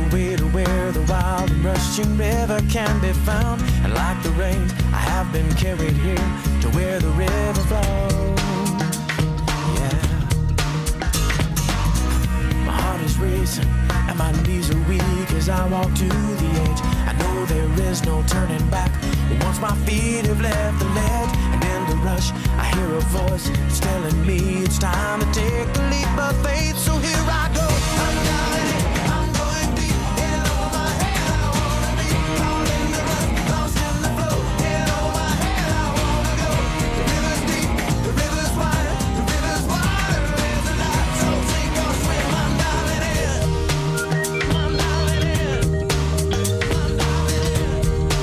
way to where the wild and rushing river can be found. And like the rain, I have been carried here to where the river flows. Yeah. My heart is racing and my knees are weak as I walk to the edge. I know there is no turning back once my feet have left the ledge. And in the rush, I hear a voice that's telling me it's time to take a leap of faith. So here I go. I'm diving in, I'm going deep, head over my head. I wanna be all in the run, lost in the flow. Head over my head, I wanna go. The river's deep, the river's wide, the river's wider. There's a lot, so sink or swim. I'm diving in, I'm diving in, I'm diving in.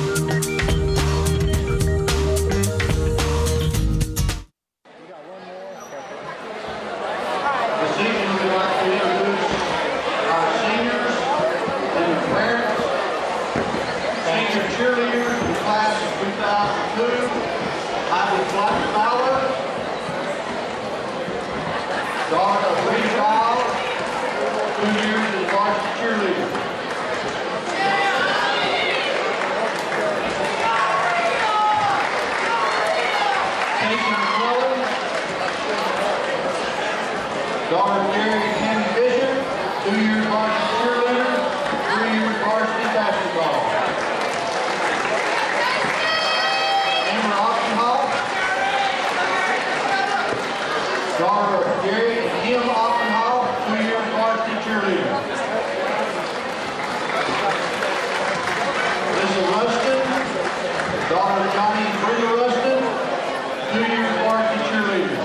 This evening we'd like to introduce our seniors and their parents, senior cheerleaders in the class of 2002, Ivy Fowler, daughter of Lee Kyle, 2 years as varsity cheerleader. Casey McClellan, daughter of Gary and Tammy Bishop, 2 years varsity cheerleader, 3 years varsity basketball. Amber Oppenhall, daughter of Gary and Kim Oppenhall, 2 years varsity cheerleader. Lisa Rustin, daughter of Johnny and Frida Rustin, 2 years varsity cheerleader.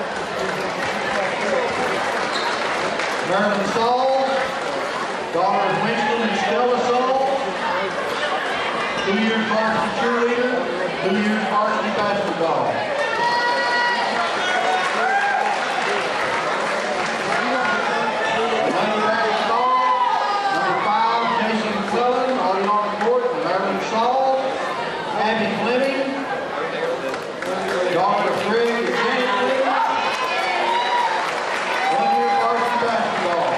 Marilyn Saul, daughter of Winston and Stella Saul, 2 years varsity cheerleader, 2 years varsity basketball. Lady Barry Saul, number 5, Jason McClellan, already on the court, Marilyn Saul, Abby Fleming, daughter of Greg and Janet Fleming, 1 year varsity basketball.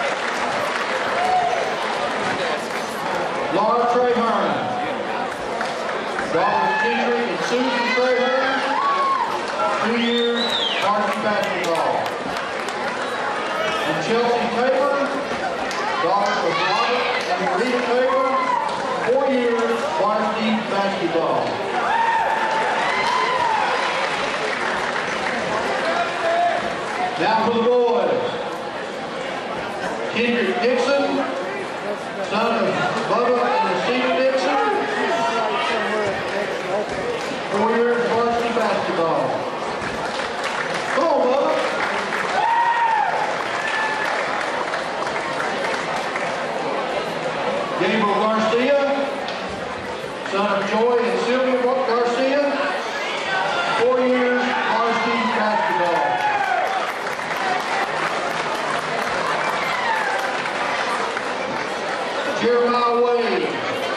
Laura Traherne, daughter of Kendrick and Susan Traherne, 2 years varsity basketball. And Chelsea Tabor, daughter of Robert and Maria Tabor, 4 years varsity basketball. Now for the boys. Kendrick Dixon, son of Bubba and Lucina Dixon, 4 years varsity basketball. Come on, Bubba. Gabriel Garcia, son of Joy and Sylvia Garcia, 4 years varsity basketball. Jeremiah Wade.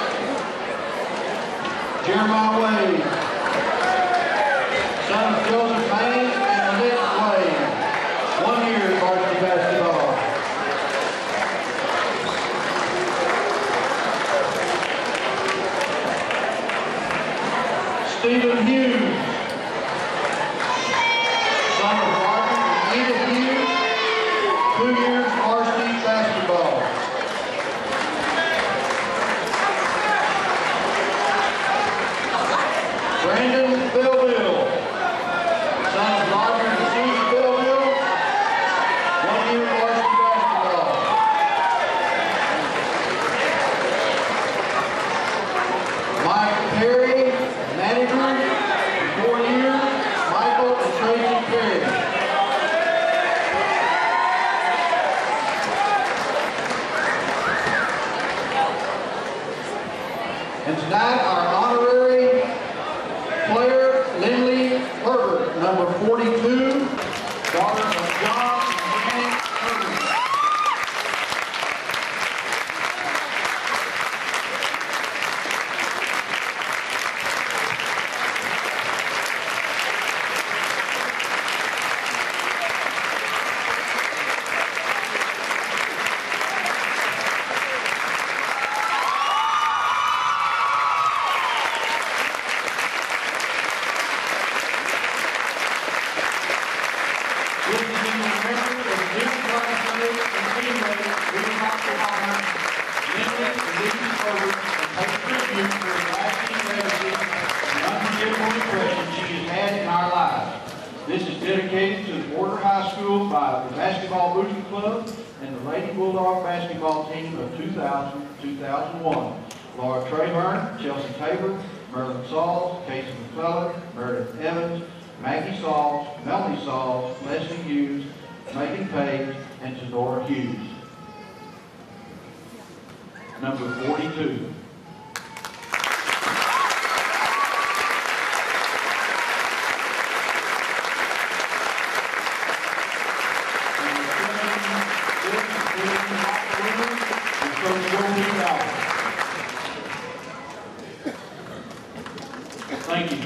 Jeremiah Wade, son of Joseph Haynes and Annette Wade, 1 year varsity basketball. Stephen Hughes, son of Roger and Edith Hughes, 2 years varsity basketball. Brandon Belleville, son of Roger and Susan Belleville, 1 year varsity basketball. Mike Perry, manager, 4 years, Michael and Tracy Perry. And tonight our honorary player, Lindley Herbert, number 42, daughter of John and Janet Herbert. Lady Bulldog basketball team of 2000-2001. Laura Trayburn, Chelsea Tabor, Merlin Sauls, Casey McClellan, Meredith Evans, Maggie Sauls, Melanie Sauls, Leslie Hughes, Megan Page, and Tadora Hughes. Number 42. Thank you.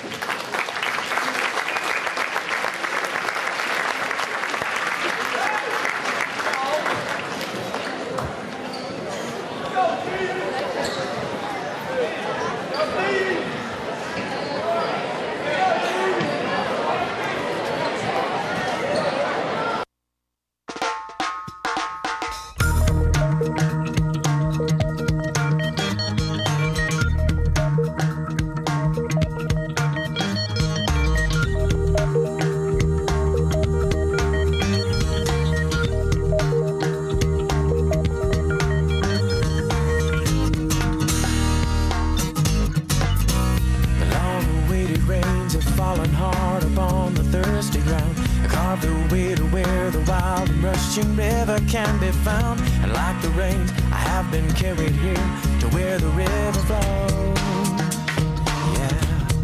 River can be found, and like the rains, I have been carried here to where the river flows. Yeah,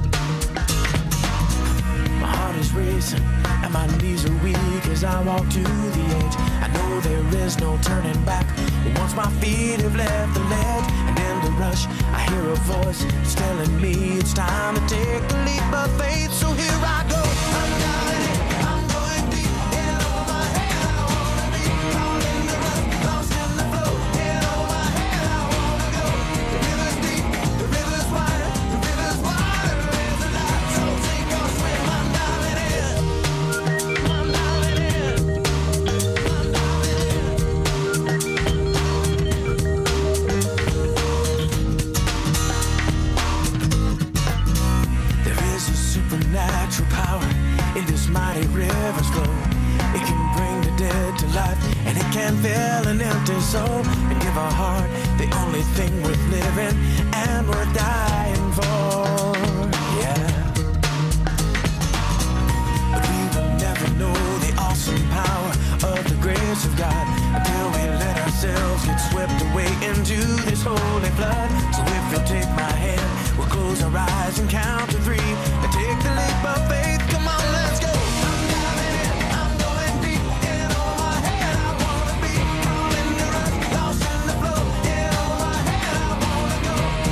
my heart is racing and my knees are weak as I walk to the edge. I know there is no turning back once my feet have left the ledge, and in the rush I hear a voice that's telling me it's time to take the leap of faith. So here I go. I'm diving in. Supernatural power in this mighty river's flow. It can bring the dead to life, and it can fill an empty soul and give a heart the only thing worth living and worth dying for. Yeah, but we will never know the awesome power of the grace of God until we let ourselves get swept away into this holy flood. So if you'll take my hand, we'll close our eyes and count to 3 and take the leap of faith. Come on, let's go. I'm diving in, I'm going deep. Get on my head, I wanna be caught in the rust, lost in the flow. Get on my head, I wanna go.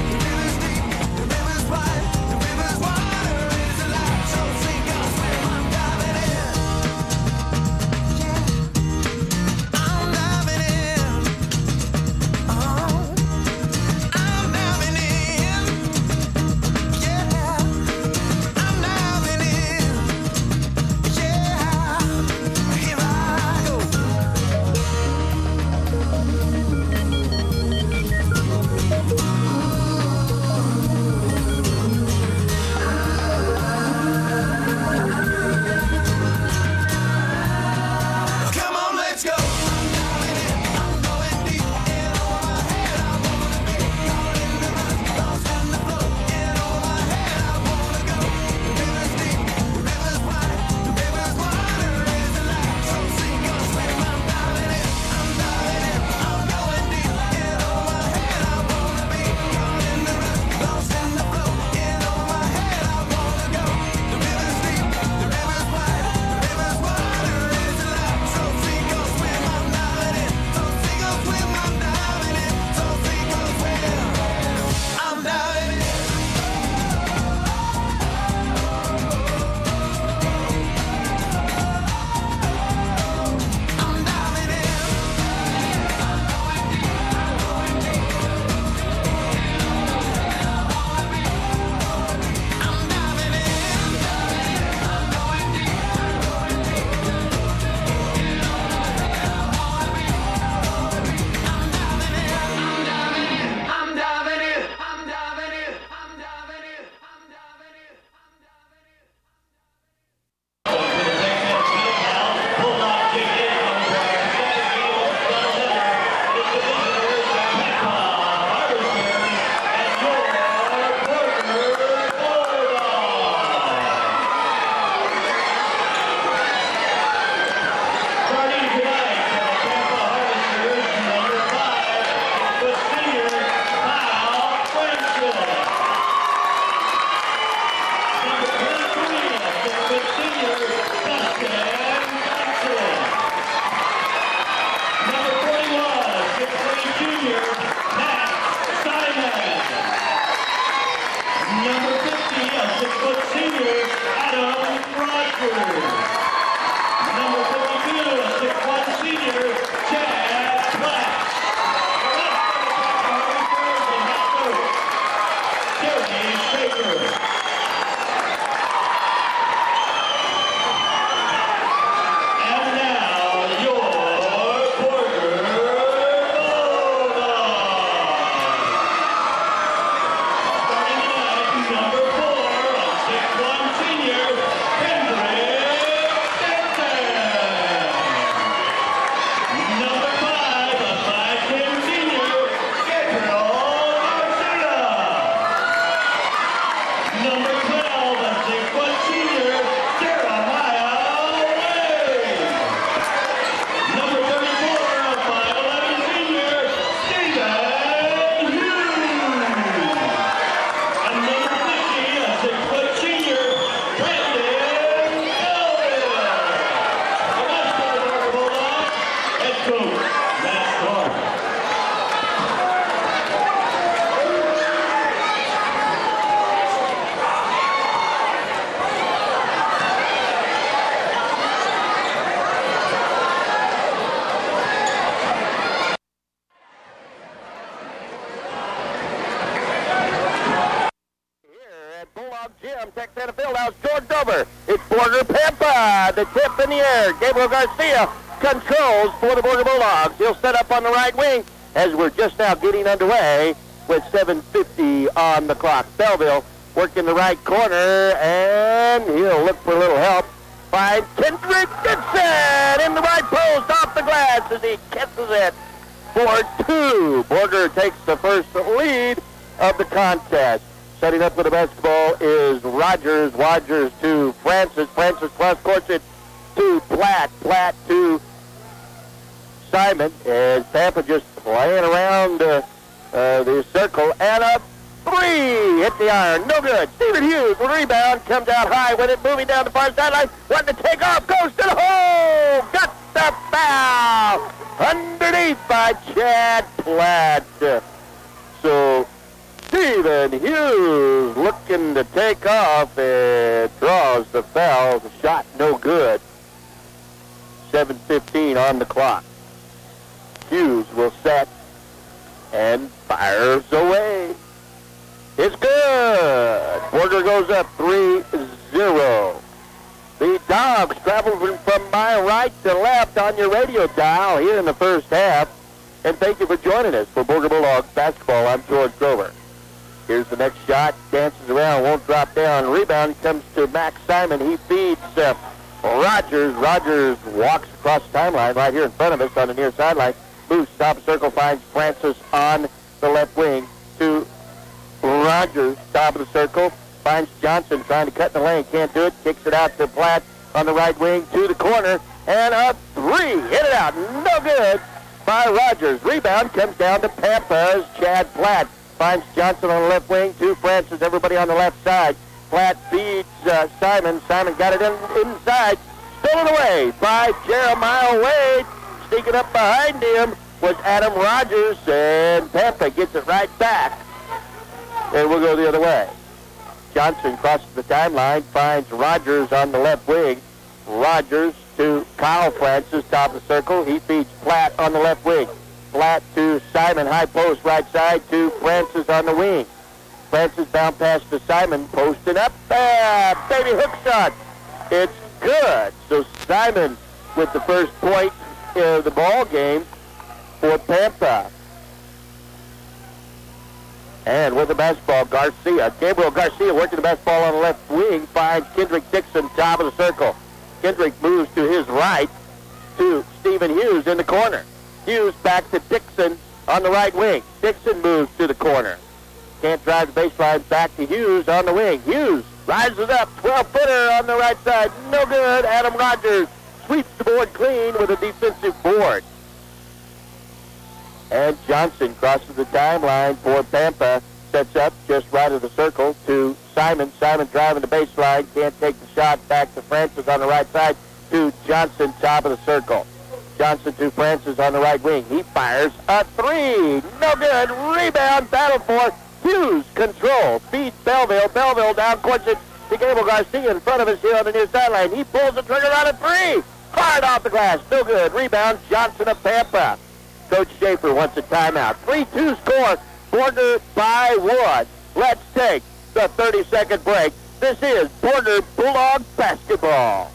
from Texana Fieldhouse, George Dover. It's Border Pampa. The tip in the air. Gabriel Garcia controls for the Border Bulldogs. He'll set up on the right wing as we're just now getting underway with 7:50 on the clock. Belleville working the right corner, and he'll look for a little help. Finds Kendrick Dixon in the right post off the glass as he kisses it for 2. Border takes the first lead of the contest. Setting up for the basketball is Rogers. Rogers to Francis. Francis cross courts it to Platt. Platt to Simon. As Pampa just playing around the circle. And a 3. Hit the iron. No good. Stephen Hughes with a rebound. Comes out high with it. Moving down the far sideline. Wanting to take off. Goes to the hole. Got the foul. Underneath by Chad Platt. So Stephen Hughes looking to take off and draws the foul. The shot no good. 7:15 on the clock. Hughes will set and fires away. It's good. Border goes up 3-0. The Dogs travel from my right to left on your radio dial here in the first half. And thank you for joining us for Border Bulldogs basketball. I'm George Grover. Here's the next shot. Dances around, won't drop down. Rebound comes to Max Simon. He feeds Rogers. Rogers walks across the timeline right here in front of us on the near sideline. Moves top circle, finds Francis on the left wing to Rogers, top of the circle. Finds Johnson trying to cut in the lane. Can't do it. Kicks it out to Platt on the right wing to the corner. And a 3. Hit it out. No good by Rogers. Rebound comes down to Pampa's Chad Platt. Finds Johnson on the left wing to Francis. Everybody on the left side. Platt feeds Simon. Simon got it inside. Stolen away by Jeremiah Wade. Sneaking up behind him was Adam Rogers. And Pampa gets it right back. And we'll go the other way. Johnson crosses the timeline. Finds Rogers on the left wing. Rogers to Kyle Francis, top of the circle. He feeds Platt on the left wing. Platt to Simon, high post, right side to Francis on the wing. Francis bound pass to Simon, posting up. Baby hook shot. It's good. So Simon with the first point of the ball game for Pampa. And with the basketball, Garcia. Gabriel Garcia working the basketball on the left wing. Finds Kendrick Dixon, top of the circle. Kendrick moves to his right to Stephen Hughes in the corner. Hughes back to Dixon on the right wing. Dixon moves to the corner. Can't drive the baseline, back to Hughes on the wing. Hughes rises up, 12-footer on the right side. No good. Adam Rogers sweeps the board clean with a defensive board. And Johnson crosses the timeline for Pampa. Sets up just right of the circle to Simon. Simon driving the baseline. Can't take the shot. Back to Francis on the right side to Johnson, top of the circle. Johnson to Francis on the right wing. He fires a 3. No good. Rebound. Battle for Hughes. Control. Feeds Belleville. Belleville down courts it to Gabriel Garcia in front of us here on the near sideline. He pulls the trigger on a 3. Hard off the glass. No good. Rebound. Johnson of Pampa. Coach Schaefer wants a timeout. 3-2 score. Border by 1. Let's take the 30-second break. This is Border Bulldog basketball.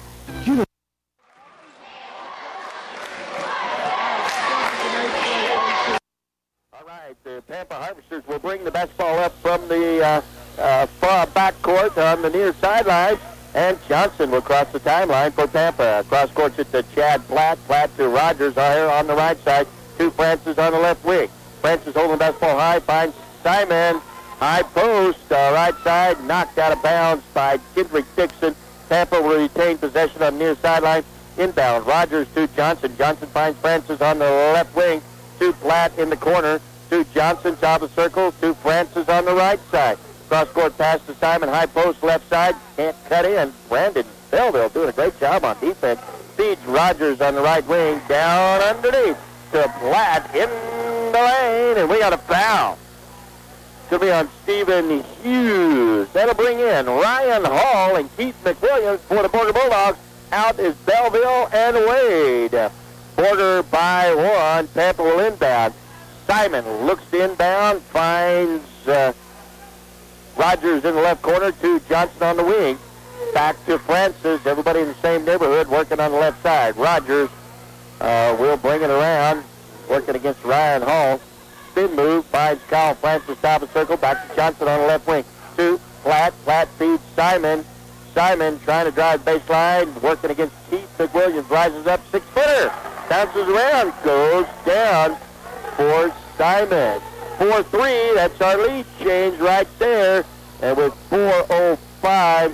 All right, the Pampa Harvesters will bring the basketball up from the far back court on the near sideline. And Johnson will cross the timeline for Pampa. Cross courts it to Chad Platt. Platt to Rogers here on the right side. To Francis on the left wing. Francis holding the basketball high, finds Simon. High post, right side, knocked out of bounds by Kendrick Dixon. Pampa will retain possession on the near sideline. Inbound, Rogers to Johnson. Johnson finds Francis on the left wing. To Platt in the corner. To Johnson, top of the circle. To Francis on the right side. Cross-court pass to Simon, high post, left side. Can't cut in. Brandon Belleville doing a great job on defense. Feeds Rogers on the right wing, down underneath to Platt in the lane, and we got a foul. Should be on Stephen Hughes. That'll bring in Ryan Hall and Keith McWilliams for the Border Bulldogs. Out is Belleville and Wade. Border by 1. Pampa will inbound. Simon looks inbound, finds Rogers in the left corner to Johnson on the wing. Back to Francis. Everybody in the same neighborhood working on the left side. Rogers will bring it around, working against Ryan Hall. Spin move, finds Kyle Francis, top of the circle. Back to Johnson on the left wing. To Platt. Platt feeds Simon. Simon trying to drive baseline, working against Keith McWilliams. Rises up, 6-footer. Bounces around, goes down for Simon. 4-3, that's our lead change right there. And with 4:05,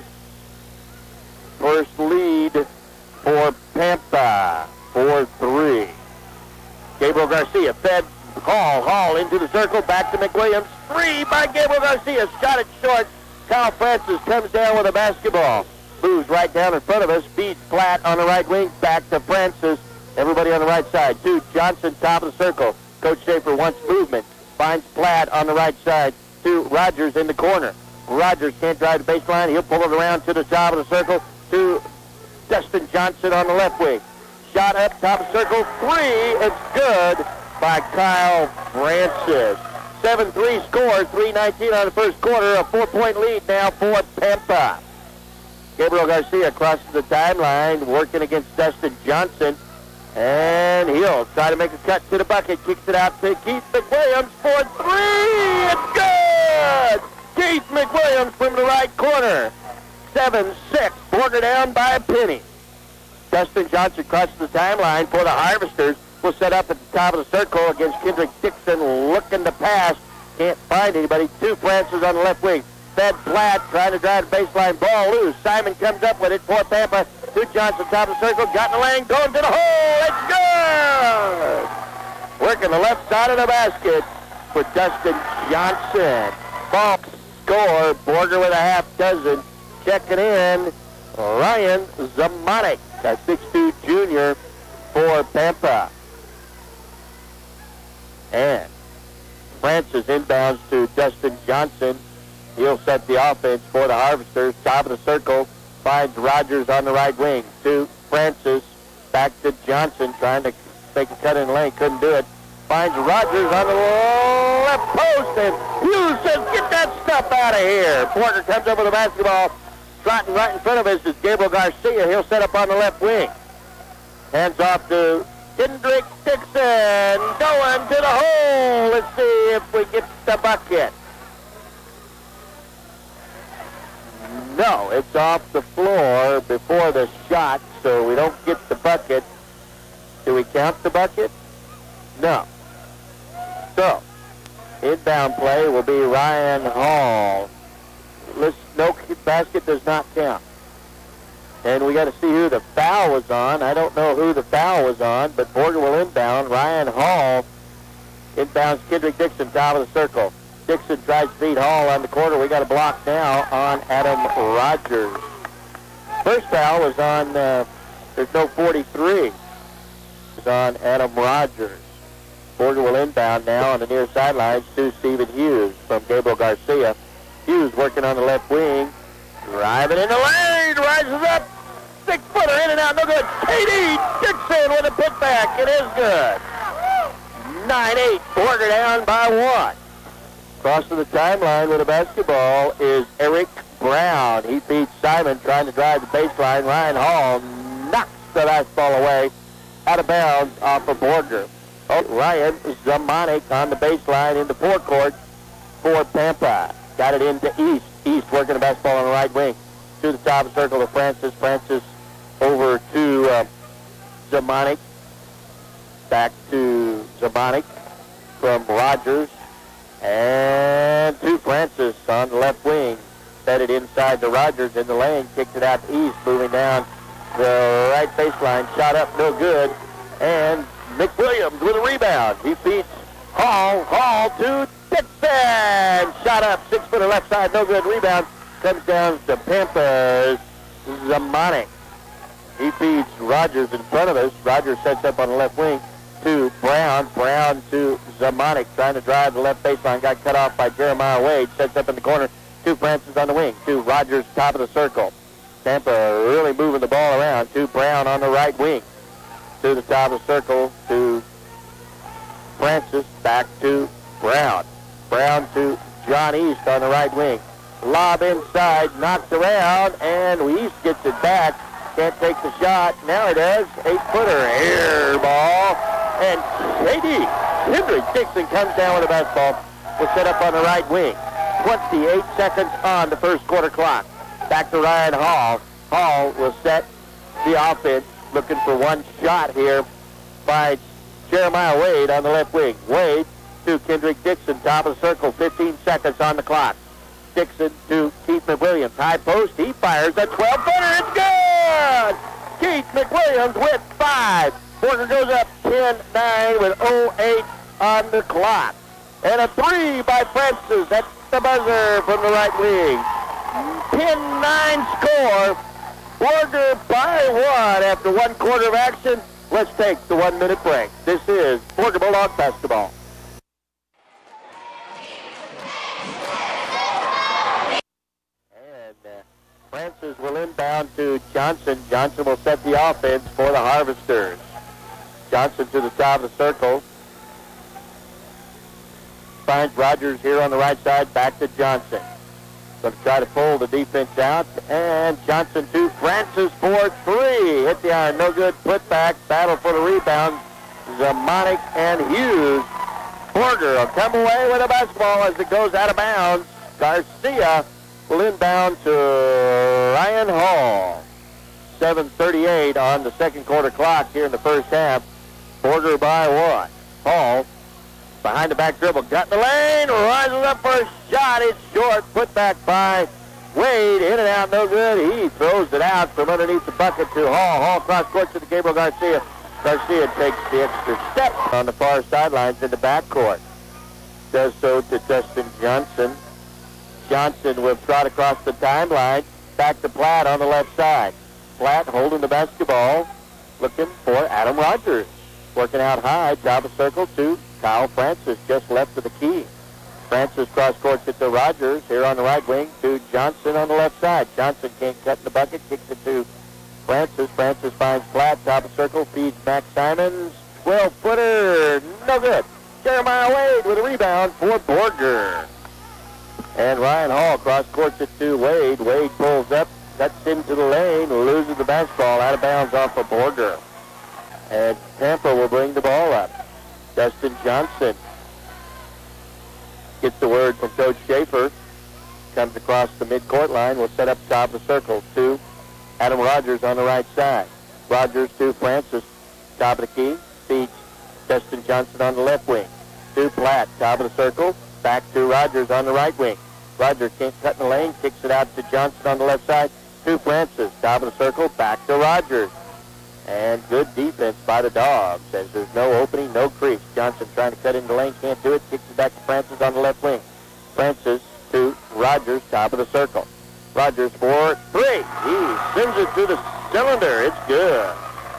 first lead for Pampa. 4-3. Gabriel Garcia fed Hall into the circle, back to McWilliams. 3 by Gabriel Garcia, shot it short. Kyle Francis comes down with a basketball. Moves right down in front of us, feeds Platt on the right wing, back to Francis. Everybody on the right side. To Johnson, top of the circle. Coach Schaefer wants movement. Finds Platt on the right side. To Rogers in the corner. Rogers can't drive the baseline. He'll pull it around to the top of the circle. To Dustin Johnson on the left wing. Shot up, top of the circle. 3, it's good by Kyle Francis. 7-3 score, 3:19 on the first quarter. A 4-point lead now for Pampa. Gabriel Garcia crosses the timeline, working against Dustin Johnson. And he'll try to make a cut to the bucket. Kicks it out to Keith McWilliams for 3. It's good! Keith McWilliams from the right corner. 7-6. Border down by a penny. Dustin Johnson crosses the timeline for the Harvesters. Will set up at the top of the circle against Kendrick Dixon, looking to pass. Can't find anybody. 2 Francis on the left wing. Fed Platt trying to drive the baseline, ball loose. Simon comes up with it for Pampa. To Johnson, top of the circle, got in the lane, going to the hole. It's good! Working the left side of the basket for Dustin Johnson. Ball score, Borger with a half dozen. Checking in, Ryan Zamanek, a 6'2 junior for Pampa. And Francis inbounds to Dustin Johnson. He'll set the offense for the Harvesters. Top of the circle, finds Rogers on the right wing. To Francis, back to Johnson, trying to make a cut in the lane. Couldn't do it. Finds Rogers on the left post, and Hughes says, get that stuff out of here. Porter comes up with the basketball. Trotting right in front of us is Gabriel Garcia. He'll set up on the left wing. Hands off to Kendrick Dixon, going to the hole. Let's see if we get the bucket. No, it's off the floor before the shot, so we don't get the bucket. Do we count the bucket? No. So, inbound play will be Ryan Hall. No, basket does not count. And we got to see who the foul was on. I don't know who the foul was on, but Borger will inbound. Ryan Hall inbounds Kendrick Dixon, top of the circle. Dixon tries to beat Hall on the corner. We got a block now on Adam Rogers. First foul was on, there's no 43. It's on Adam Rogers. Borger will inbound now on the near sidelines to Stephen Hughes from Gabriel Garcia. Hughes working on the left wing. Driving in the lane. Rises up. 6-footer in and out. No good. KD Dixon with a putback. It is good. 9-8. Borger down by 1. Crossing the timeline with a basketball is Eric Brown. He beats Simon trying to drive the baseline. Ryan Hall knocks the basketball away out of bounds off of Borger. Oh, Ryan Zamanek on the baseline in the forecourt for Pampa. Got it into East. East working the basketball on the right wing. To the top of the circle to Francis. Francis over to Zamanek. Back to Zamanek from Rogers. And to Francis on the left wing. Set it inside to Rogers in the lane. Kicked it out to East. Moving down the right baseline. Shot up, no good. And McWilliams with a rebound. He beats Hall. Hall to Dixon. Shot up, 6-footer left side, no good. Rebound comes down to Pampa's Zamanek. He feeds Rogers in front of us. Rogers sets up on the left wing to Brown. Brown to Zamanek, trying to drive the left baseline. Got cut off by Jeremiah Wade. Sets up in the corner to Francis on the wing. To Rogers, top of the circle. Tampa really moving the ball around. To Brown on the right wing. To the top of the circle to Francis. Back to Brown. Brown to John East on the right wing. Lob inside, knocked around, and Weiss gets it back. Can't take the shot. Now he does. 8-footer. Air ball. And Shady Kendrick Dixon comes down with a basketball. Will set up on the right wing. 28 seconds on the first quarter clock. Back to Ryan Hall. Hall will set the offense. Looking for one shot here by Jeremiah Wade on the left wing. Wade to Kendrick Dixon. Top of the circle. 15 seconds on the clock. Dixon to Keith McWilliams. High post. He fires a 12-footer. It's good! Keith McWilliams with 5. Borger goes up 10-9 with 0:8 on the clock. And a 3 by Francis. That's the buzzer from the right wing. 10-9 score. Borger by 1 after 1 quarter of action. Let's take the 1-minute break. This is Borger Bulldog basketball. Francis will inbound to Johnson. Johnson will set the offense for the Harvesters. Johnson to the top of the circle. Finds Rogers here on the right side. Back to Johnson. Going to try to pull the defense out. And Johnson to Francis for 3. Hit the iron. No good. Put back. Battle for the rebound. Zamonic and Hughes. Borger will come away with a basketball as it goes out of bounds. Garcia will inbound to Ryan Hall. 7:38 on the second quarter clock here in the first half. Borger by 1. Hall behind the back dribble. Got in the lane. Rises up for a shot. It's short. Put back by Wade. In and out. No good. He throws it out from underneath the bucket to Hall. Hall cross court to the Gabriel Garcia. Garcia takes the extra step on the far sidelines in the backcourt. Does so to Dustin Johnson. Johnson will trot across the timeline. Back to Platt on the left side. Platt holding the basketball. Looking for Adam Rogers. Working out high. Top of circle to Kyle Francis. Just left of the key. Francis cross court to Rogers. Here on the right wing to Johnson on the left side. Johnson can't cut in the bucket. Kicks it to Francis. Francis finds Platt. Top of circle. Feeds Max Simons. 12-footer. No good. Jeremiah Wade with a rebound for Borger. And Ryan Hall cross-courts it to Wade. Wade pulls up, cuts into the lane, loses the basketball out of bounds off of Borger. And Tampa will bring the ball up. Dustin Johnson gets the word from Coach Schaefer. Comes across the midcourt line. Will set up top of the circle to Adam Rogers on the right side. Rogers to Francis. Top of the key. Feeds Dustin Johnson on the left wing. To Platt. Top of the circle. Back to Rogers on the right wing. Rogers can't cut in the lane. Kicks it out to Johnson on the left side. To Francis. Top of the circle. Back to Rogers. And good defense by the Dogs as there's no opening, no crease. Johnson trying to cut in the lane. Can't do it. Kicks it back to Francis on the left wing. Francis to Rogers. Top of the circle. Rogers for 3. He sends it through the cylinder. It's good.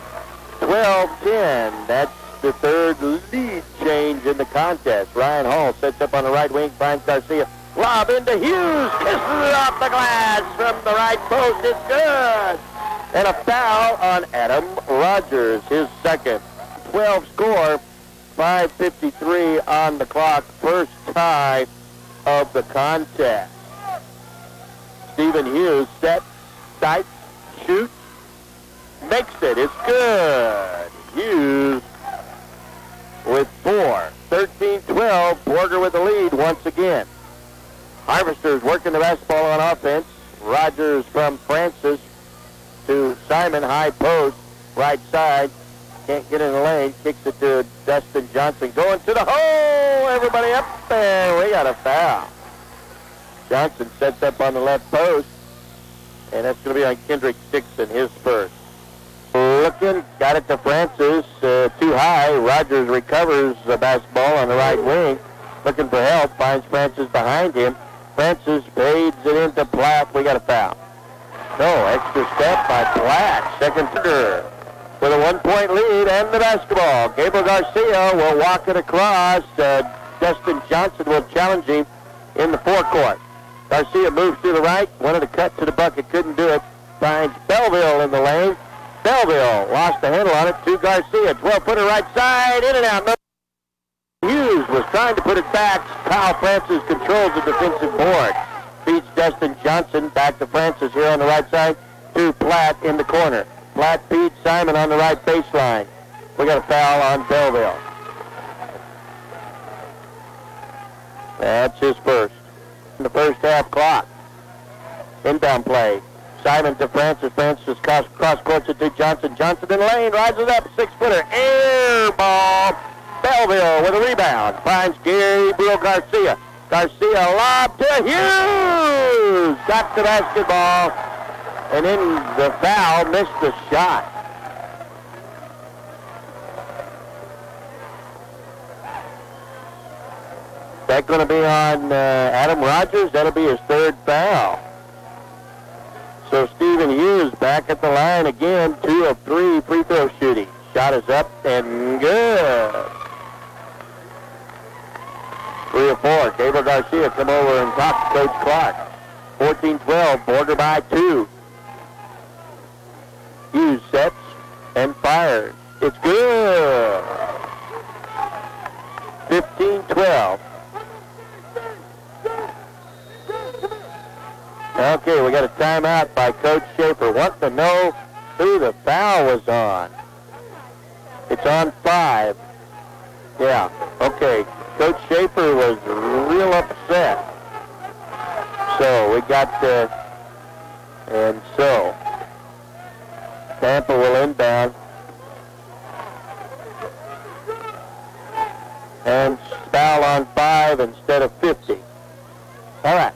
12-10. That's the third lead change in the contest. Ryan Hall sets up on the right wing, finds Garcia. Lob into Hughes, kisses it off the glass from the right post. It's good. And a foul on Adam Rogers, his second. 12 score, 5:53 on the clock. First tie of the contest. Stephen Hughes set, sights, shoots, makes it. It's good. Hughes with 4. 13-12. Borger with the lead once again. Harvesters working the basketball on offense. Rogers from Francis to Simon, high post, right side. Can't get in the lane. Kicks it to Dustin Johnson. Going to the hole. Everybody up there. We got a foul. Johnson sets up on the left post. And that's going to be on Kendrick Dixon, his first. Looking, got it to Francis, too high. Rogers recovers the basketball on the right wing. Looking for help, finds Francis behind him. Francis fades it into Platt. We got a foul. No, extra step by Platt. Second quarter with a 1-point lead and the basketball. Gabriel Garcia will walk it across. Dustin Johnson will challenge him in the forecourt. Garcia moves to the right, wanted to cut to the bucket, couldn't do it. Finds Belleville in the lane. Belleville lost the handle on it to Garcia. 12-footer right side, in and out. Hughes was trying to put it back. Kyle Francis controls the defensive board. Beats Dustin Johnson. Back to Francis here on the right side. To Platt in the corner. Platt Pete Simon on the right baseline. We got a foul on Belleville. That's his first. In the first half clock. Inbound play. Simon to Francis. Francis cross courts it to Johnson. Johnson in the lane. Rises up. 6-footer. Air ball. Belleville with a rebound. Finds Gabriel Garcia. Garcia lob to Hughes. Got the basketball. And in the foul, missed the shot. That's going to be on Adam Rogers. That'll be his third foul. So Stephen Hughes back at the line again. 2 of 3 free throw shooting. Shot is up and good. 3 of 4. Gabriel Garcia come over and talk to Coach Clark. 14-12. Border by 2. Hughes sets and fires. It's good. 15-12. Okay, we got a timeout by Coach Schaefer. Want to know who the foul was on. It's on 5. Yeah, okay. Coach Schaefer was real upset. So we got and so Tampa will inbound. And foul on 5 instead of 50. All right.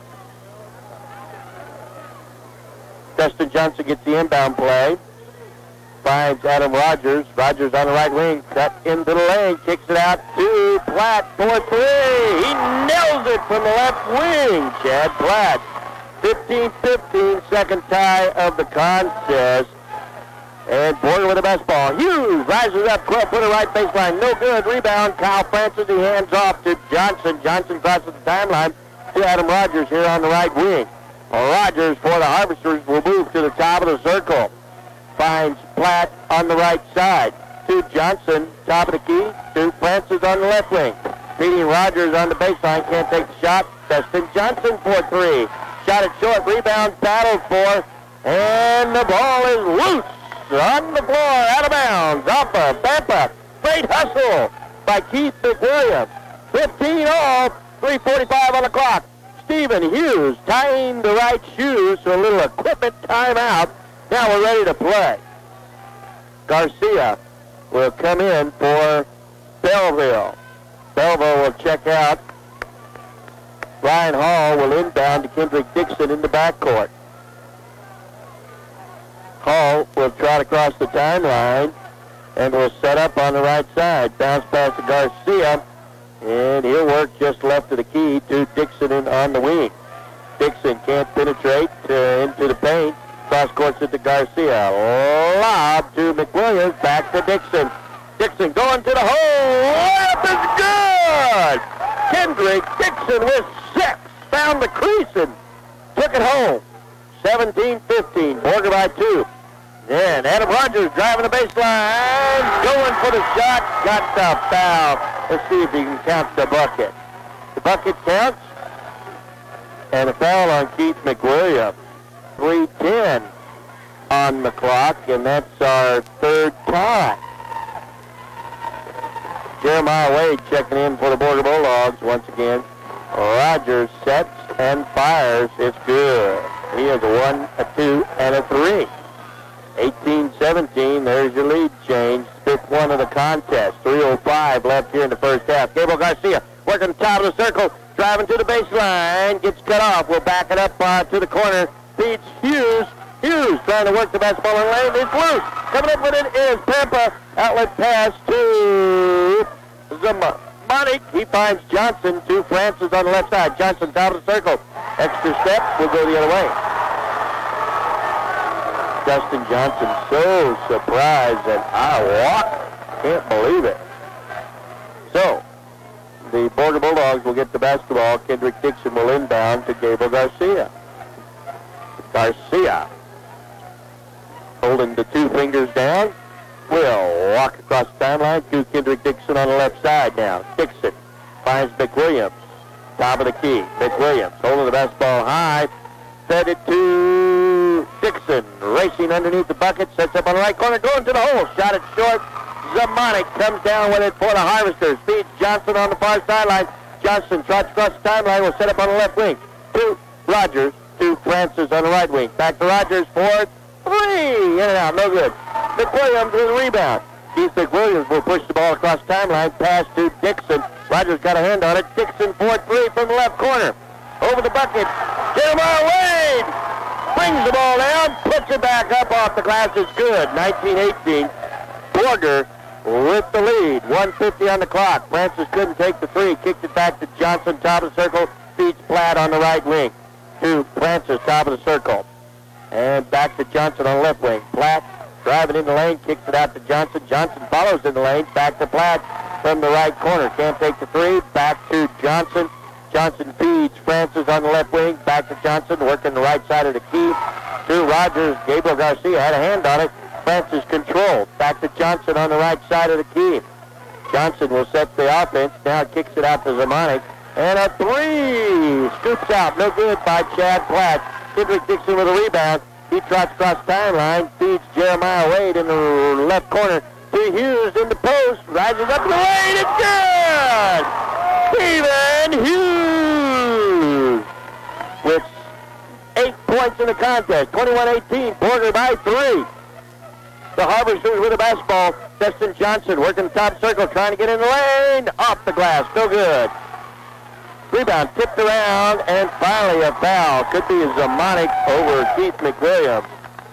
Dustin Johnson gets the inbound play. Finds Adam Rogers. Rogers on the right wing. Cut into the lane. Kicks it out to Platt for 3. He nails it from the left wing. Chad Platt. 15-15. Second tie of the contest. And Border with the best ball. Hughes rises up. 12-footer right baseline. No good. Rebound. Kyle Francis. He hands off to Johnson. Johnson crosses the timeline to Adam Rogers here on the right wing. Rogers for the Harvesters will move to the top of the circle. Finds Platt on the right side. To Johnson, top of the key. To Francis on the left wing. Beating Rogers on the baseline. Can't take the shot. Dustin Johnson for 3. Shot it short. Rebound battled for. And the ball is loose on the floor. Out of bounds. Off of Tampa. Great hustle by Keith McWilliams. 15 all. 3:45 on the clock. Stephen Hughes tying the right shoes, so a little equipment timeout. Now we're ready to play. Garcia will come in for Belleville. Belleville will check out. Ryan Hall will inbound to Kendrick Dixon in the backcourt. Hall will try to cross the timeline and will set up on the right side. Bounce pass to Garcia. And he'll work just left of the key to Dixon on the wing. Dixon can't penetrate into the paint. Cross courts it to Garcia. Lob to McWilliams. Back to Dixon. Dixon going to the hole. Layup is good. Kendrick Dixon with 6. Found the crease and took it home. 17-15. Border by 2. And Adam Rogers driving the baseline. Going for the shot. Got the foul. Let's see if he can count the bucket. The bucket counts. And a foul on Keith McWilliams. 3:10 on the clock, and that's our third tie. Jeremiah Wade checking in for the Border Bulldogs once again. Rogers sets and fires. It's good. He has a 1, a 2, and a 3. 18-17, there's your lead change. 5th one of the contest. 3:05 left here in the first half. Gabriel Garcia working the top of the circle, driving to the baseline, gets cut off. We'll back it up to the corner. Beats Hughes. Hughes trying to work the basketball in the lane. It's loose. Coming up with it is Pampa. Outlet pass to Zamonic. He finds Johnson to Francis on the left side. Johnson top of the circle. Extra step will go the other way. Dustin Johnson so surprised that I walked. Can't believe it. So, the Border Bulldogs will get the basketball. Kendrick Dixon will inbound to Gabriel Garcia. Garcia, holding the 2 fingers down, will walk across the timeline to Kendrick Dixon on the left side now. Dixon finds McWilliams, top of the key. McWilliams holding the basketball high, headed to Dixon. Racing underneath the bucket. Sets up on the right corner. Going to the hole. Shot it short. Zamonic comes down with it for the Harvesters. Feeds Johnson on the far sideline. Johnson trots across the timeline. Will set up on the left wing. To Rogers. To Francis on the right wing. Back to Rogers for 3. In and out. No good. McWilliams with a rebound. Keith McWilliams will push the ball across the timeline. Pass to Dixon. Rogers got a hand on it. Dixon for 3 from the left corner. Over the bucket. Jeremiah Wade brings the ball down. Puts it back up off the glass. It's good. 19-18. Borger with the lead. 1:50 on the clock. Francis couldn't take the 3. Kicked it back to Johnson. Top of the circle. Feeds Platt on the right wing. To Francis. Top of the circle. And back to Johnson on the left wing. Platt driving in the lane. Kicks it out to Johnson. Johnson follows in the lane. Back to Platt from the right corner. Can't take the 3. Back to Johnson. Johnson feeds Francis on the left wing. Back to Johnson, working the right side of the key. To Rogers. Gabriel Garcia had a hand on it. Francis controlled. Back to Johnson on the right side of the key. Johnson will set the offense. Now kicks it out to Zamonic. And a 3. Scoops out. No good by Chad Platt. Kendrick Dixon with a rebound. He trots across the timeline. Feeds Jeremiah Wade in the left corner. To Hughes in the post. Rises up to the lane. It's good! Stephen Hughes with 8 points in the contest. 21-18. Borger by 3. The Harvesters with the basketball. Destin Johnson working the top circle, trying to get in the lane. Off the glass. No good. Rebound tipped around, and finally a foul. Could be a Zamonic over Keith McWilliams.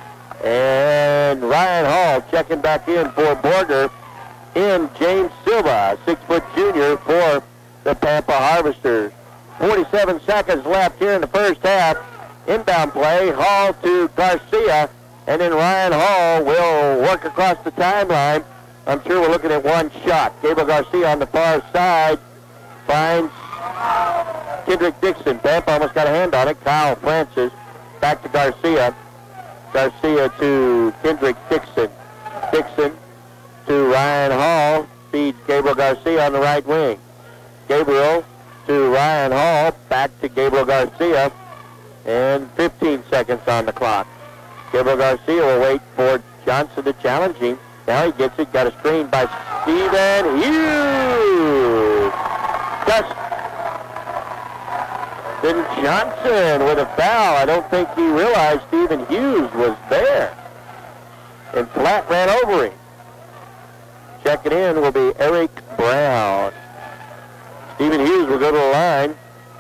And Ryan Hall checking back in for Borger. In James Silva, 6-foot junior for the Pampa Harvesters. 47 seconds left here in the first half. Inbound play, Hall to Garcia, and then Ryan Hall will work across the timeline. I'm sure we're looking at one shot. Gabriel Garcia on the far side finds Kendrick Dixon. Pampa almost got a hand on it. Kyle Francis back to Garcia. Garcia to Kendrick Dixon. Dixon to Ryan Hall. Feeds Gabriel Garcia on the right wing. Gabriel to Ryan Hall, back to Gabriel Garcia, and 15 seconds on the clock. Gabriel Garcia will wait for Johnson to challenge him. Now he gets it, got a screen by Stephen Hughes. Dustin Johnson with a foul. I don't think he realized Stephen Hughes was there. And Platt ran over him. Checking in will be Eric Brown. Stephen Hughes will go to the line.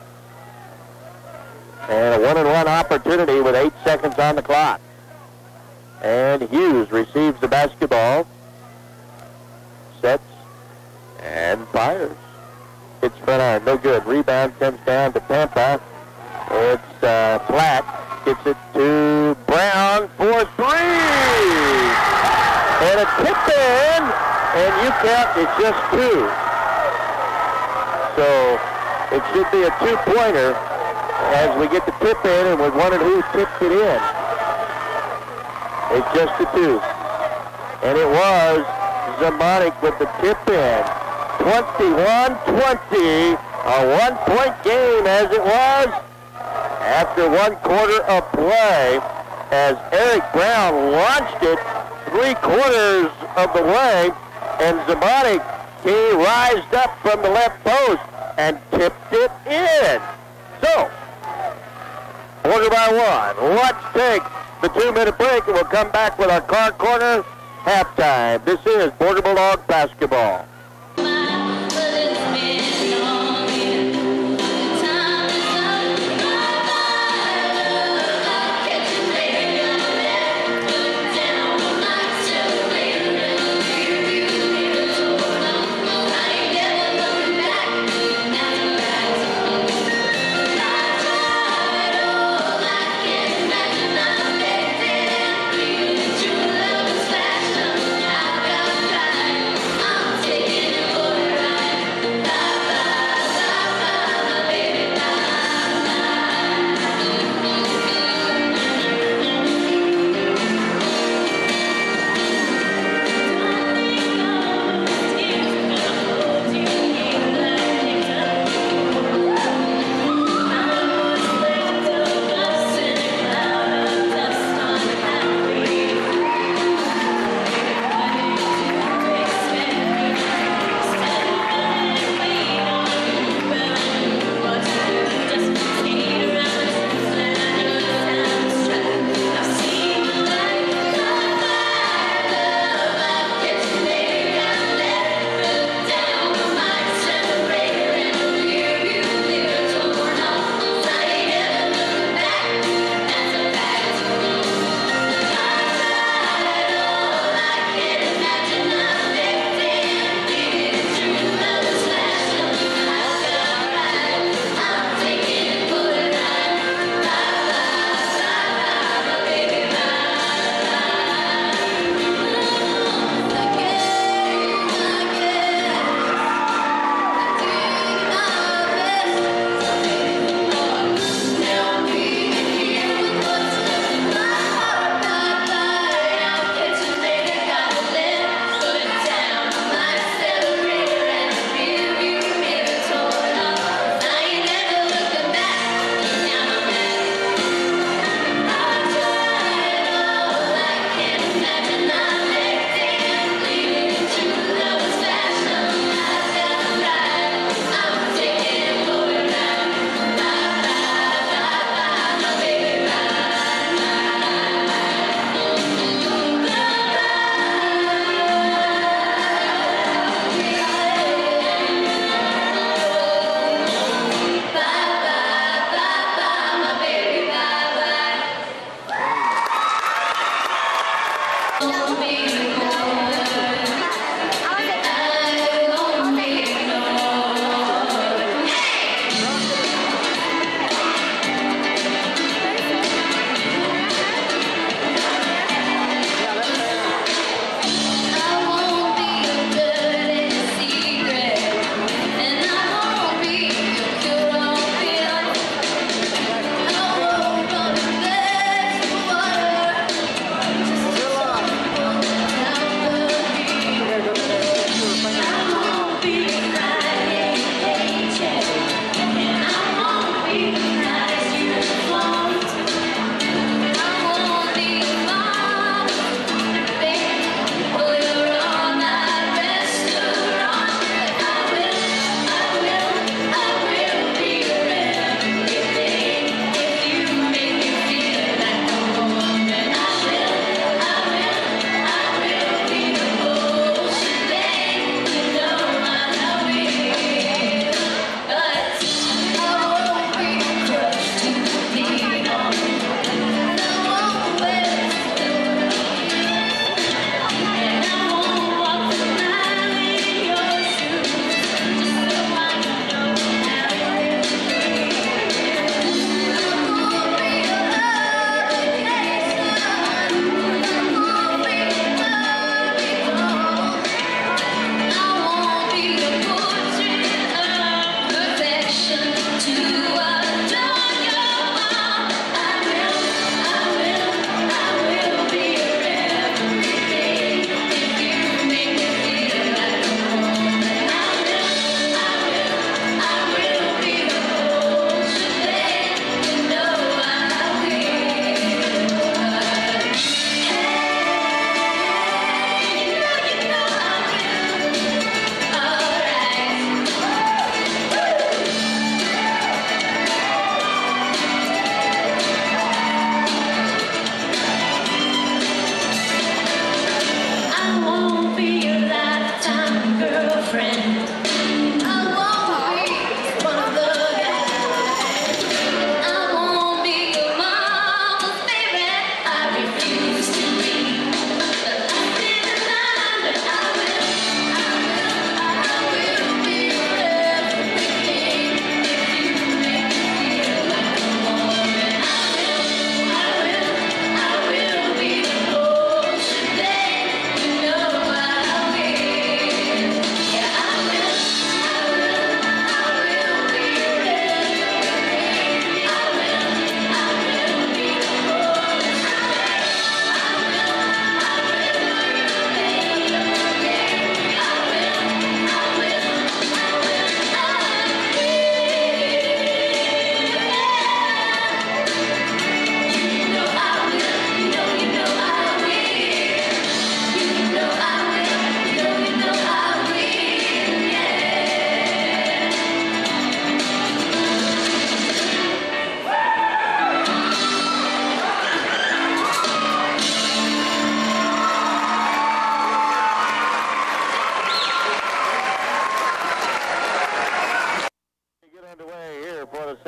And a one-and-one opportunity with 8 seconds on the clock. And Hughes receives the basketball, sets, and fires. It's front iron, no good. Rebound comes down to Pampa. It's Platt. Gets it to Brown for 3. And a tip in, and you count, it's just 2. So it should be a 2-pointer as we get the tip in, and we're wondering who tipped it in. It's just a 2. And it was Zamonic with the tip in. 21-20, a 1-point game as it was after 1 quarter of play, as Eric Brown launched it 3/4 of the way, and Zamonic, he rised up from the left post and tipped it in. So, quarter by 1. Let's take the 2-minute break, and we'll come back with our Car Corner halftime. This is Border Bulldog basketball.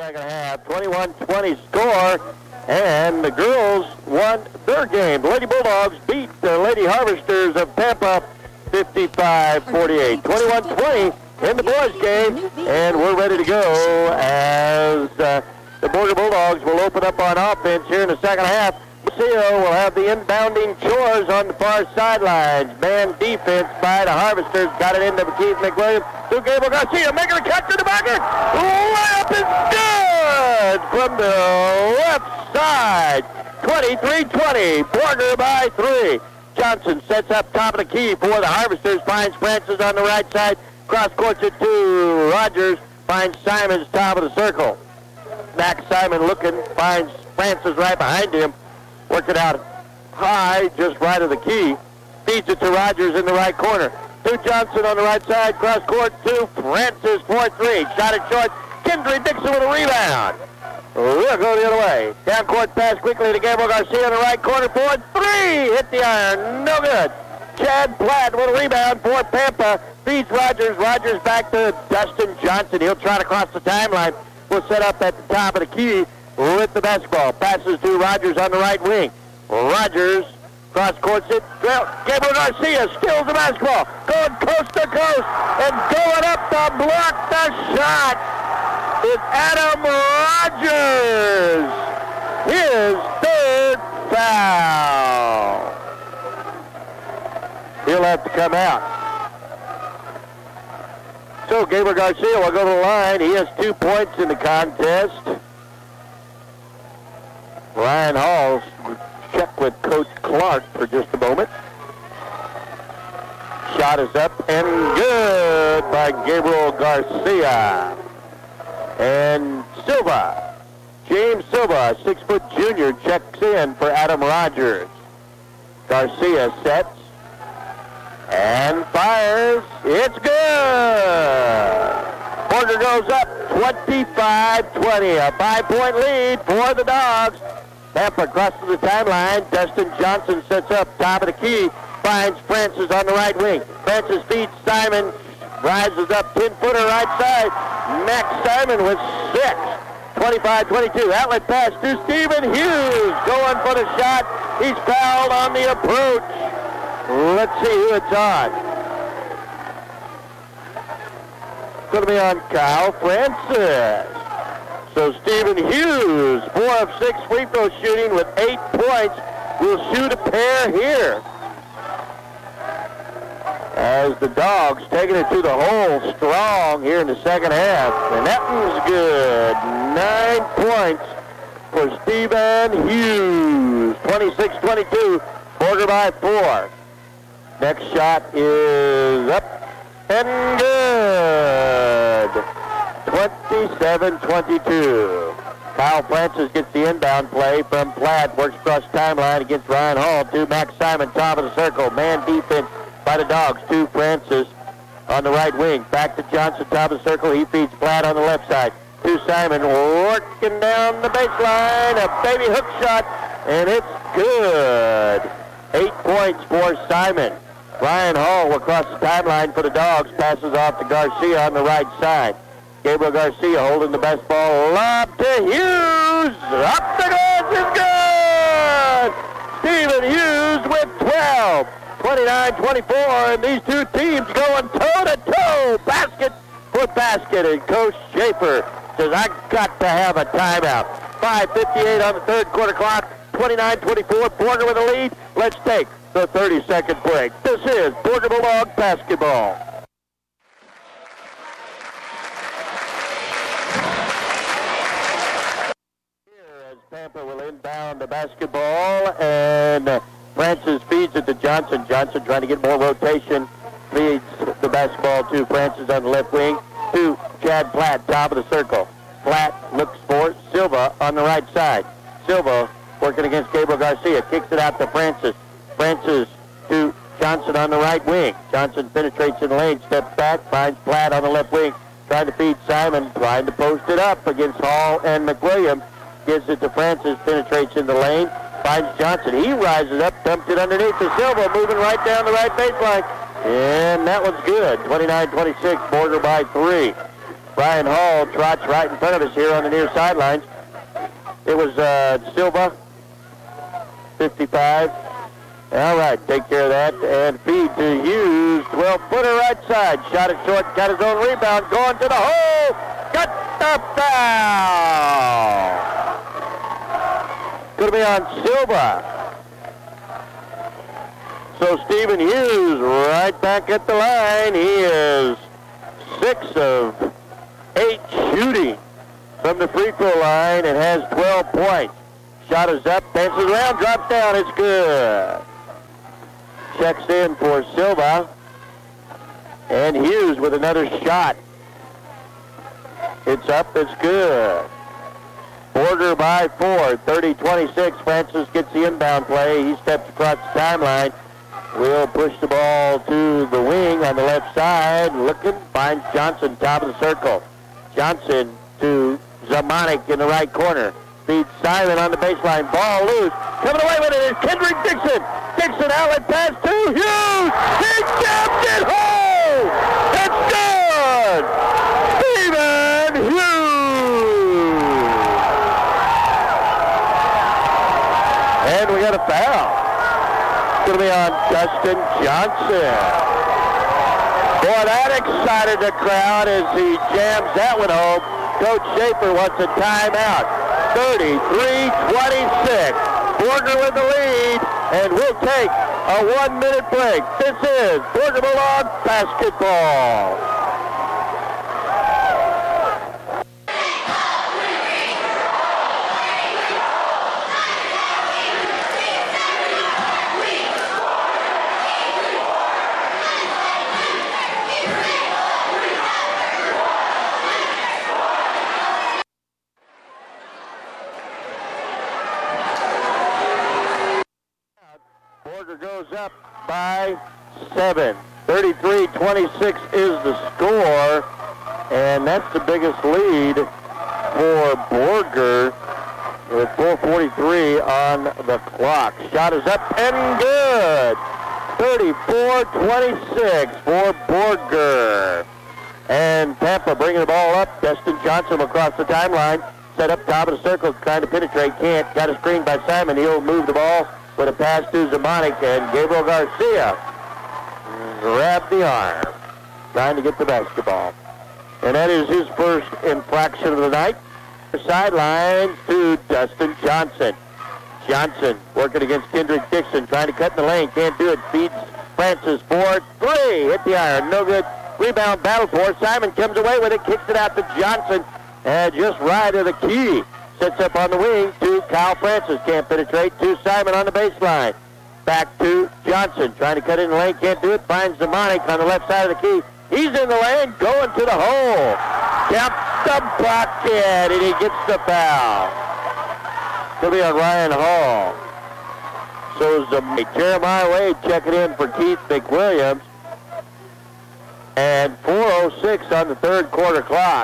second half. 21-20 score, and the girls won their game. The Lady Bulldogs beat the Lady Harvesters of Pampa 55-48. 21-20 in the boys' game, and we're ready to go as the Border Bulldogs will open up on offense here in the second half. Garcia will have the inbounding chores on the far sidelines. Man defense by the Harvesters. Got it into Keith McWilliams. To Gabriel Garcia, making a cut to the bunker. Layup is good from the left side. 23-20. Border by 3. Johnson sets up top of the key for the Harvesters. Finds Francis on the right side. Cross courts it to Rogers. Finds Simons top of the circle. Max Simon looking. Finds Francis right behind him. Work it out high, just right of the key. Feeds it to Rogers in the right corner. To Johnson on the right side. Cross court to Francis, 4-3. Shot it short. Kendry Dixon with a rebound. We'll go the other way. Down court pass quickly to Gabriel Garcia in the right corner. 4-3. Hit the iron. No good. Chad Platt with a rebound for Pampa. Feeds Rogers. Rogers back to Dustin Johnson. He'll try to cross the timeline. We'll set up at the top of the key with the basketball. Passes to Rogers on the right wing. Rogers cross courts it. Gabriel Garcia steals the basketball. Going coast to coast and going up to block the shot is Adam Rogers. His third foul. He'll have to come out. So Gabriel Garcia will go to the line. He has 2 points in the contest. Ryan Hall check with Coach Clark for just a moment. Shot is up and good by Gabriel Garcia. And Silva, James Silva, 6-foot junior, checks in for Adam Rogers. Garcia sets and fires. It's good. Porter goes up 25-20. A 5-point lead for the Dogs. Pampa crosses the timeline. Dustin Johnson sets up top of the key. Finds Francis on the right wing. Francis feeds Simon. Rises up 10-footer right side. Max Simon with 6. 25-22. Outlet pass to Stephen Hughes. Going for the shot. He's fouled on the approach. Let's see who it's on. It's going to be on Kyle Francis. So Stephen Hughes, 4 of 6 free throw shooting with 8 points, will shoot a pair here. As the Dogs taking it to the hole strong here in the second half. And that one's good. 9 points for Stephen Hughes. 26-22, Border by 4. Next shot is up and good. 27-22. Kyle Francis gets the inbound play from Platt. Works across timeline against Ryan Hall. To Max Simon, top of the circle. Man defense by the Dogs. To Francis on the right wing. Back to Johnson, top of the circle. He feeds Platt on the left side. To Simon, working down the baseline. A baby hook shot, and it's good. 8 points for Simon. Ryan Hall will cross the timeline for the Dogs. Passes off to Garcia on the right side. Gabriel Garcia holding the best ball. Lob to Hughes. Up the goals is good. Stephen Hughes with 12. 29-24, and these two teams going toe-to-toe. Basket for basket, and Coach Schaefer says, I got to have a timeout. 5:58 on the third quarter clock. 29-24, Border with a lead. Let's take the 30-second break. This is Border Bulldog basketball. Pampa will inbound the basketball, and Francis feeds it to Johnson. Johnson trying to get more rotation. Feeds the basketball to Francis on the left wing. To Chad Platt, top of the circle. Platt looks for Silva on the right side. Silva working against Gabriel Garcia. Kicks it out to Francis. Francis to Johnson on the right wing. Johnson penetrates in the lane. Steps back. Finds Platt on the left wing. Trying to feed Simon. Trying to post it up against Hall and McWilliams. Gives it to Francis, penetrates in the lane, finds Johnson. He rises up, dumps it underneath to Silva, moving right down the right baseline. And that one's good. 29-26, Border by 3. Ryan Hall trots right in front of us here on the near sidelines. It was Silva, 55. All right, take care of that. And feed to Hughes, 12-footer right side. Shot it short, got his own rebound, going to the hole. Got the foul. Going to be on Silva. So Stephen Hughes right back at the line. He is 6 of 8 shooting from the free throw line and has 12 points. Shot is up, dances around, drops down, it's good. Checks in for Silva. And Hughes with another shot. It's up, it's good. Borger by 4, 30-26. Francis gets the inbound play. He steps across the timeline. Will push the ball to the wing on the left side. Looking, finds Johnson, top of the circle. Johnson to Zamanek in the right corner. Feeds Simon on the baseline. Ball loose. Coming away with it is Kendrick Dixon. Dixon outlet pass to Hughes. He jabbed it home. It's good. Stephen Hughes. And we got a foul. It's going to be on Dustin Johnson. Boy, that excited the crowd as he jams that one home. Coach Schaefer wants a timeout. 33-26. Borger with the lead, and we'll take a 1-minute break. This is Borger Bulldog basketball. Goes up by 7. 33-26 is the score, and that's the biggest lead for Borger with 4:43 on the clock. Shot is up and good. 34-26 for Borger. And Tampa bringing the ball up. Dustin Johnson across the timeline. Set up top of the circle, trying to penetrate. Can't. Got a screen by Simon. He'll move the ball with a pass to Zamanek, and Gabriel Garcia grabbed the arm, trying to get the basketball. And that is his first infraction of the night. Sidelines to Dustin Johnson. Johnson working against Kendrick Dixon, trying to cut in the lane, can't do it. Feeds Francis for 3. Hit the iron, no good. Rebound battle for Simon, comes away with it, kicks it out to Johnson, and just right of the key. Sets up on the wing to Kyle Francis. Can't penetrate to Simon on the baseline. Back to Johnson. Trying to cut in the lane. Can't do it. Finds Zamanek on the left side of the key. He's in the lane. Going to the hole. Taps the bucket. And he gets the foul. It'll be on Ryan Hall. So Jeremiah Wade checking in for Keith McWilliams. And 4:06 on the third quarter clock.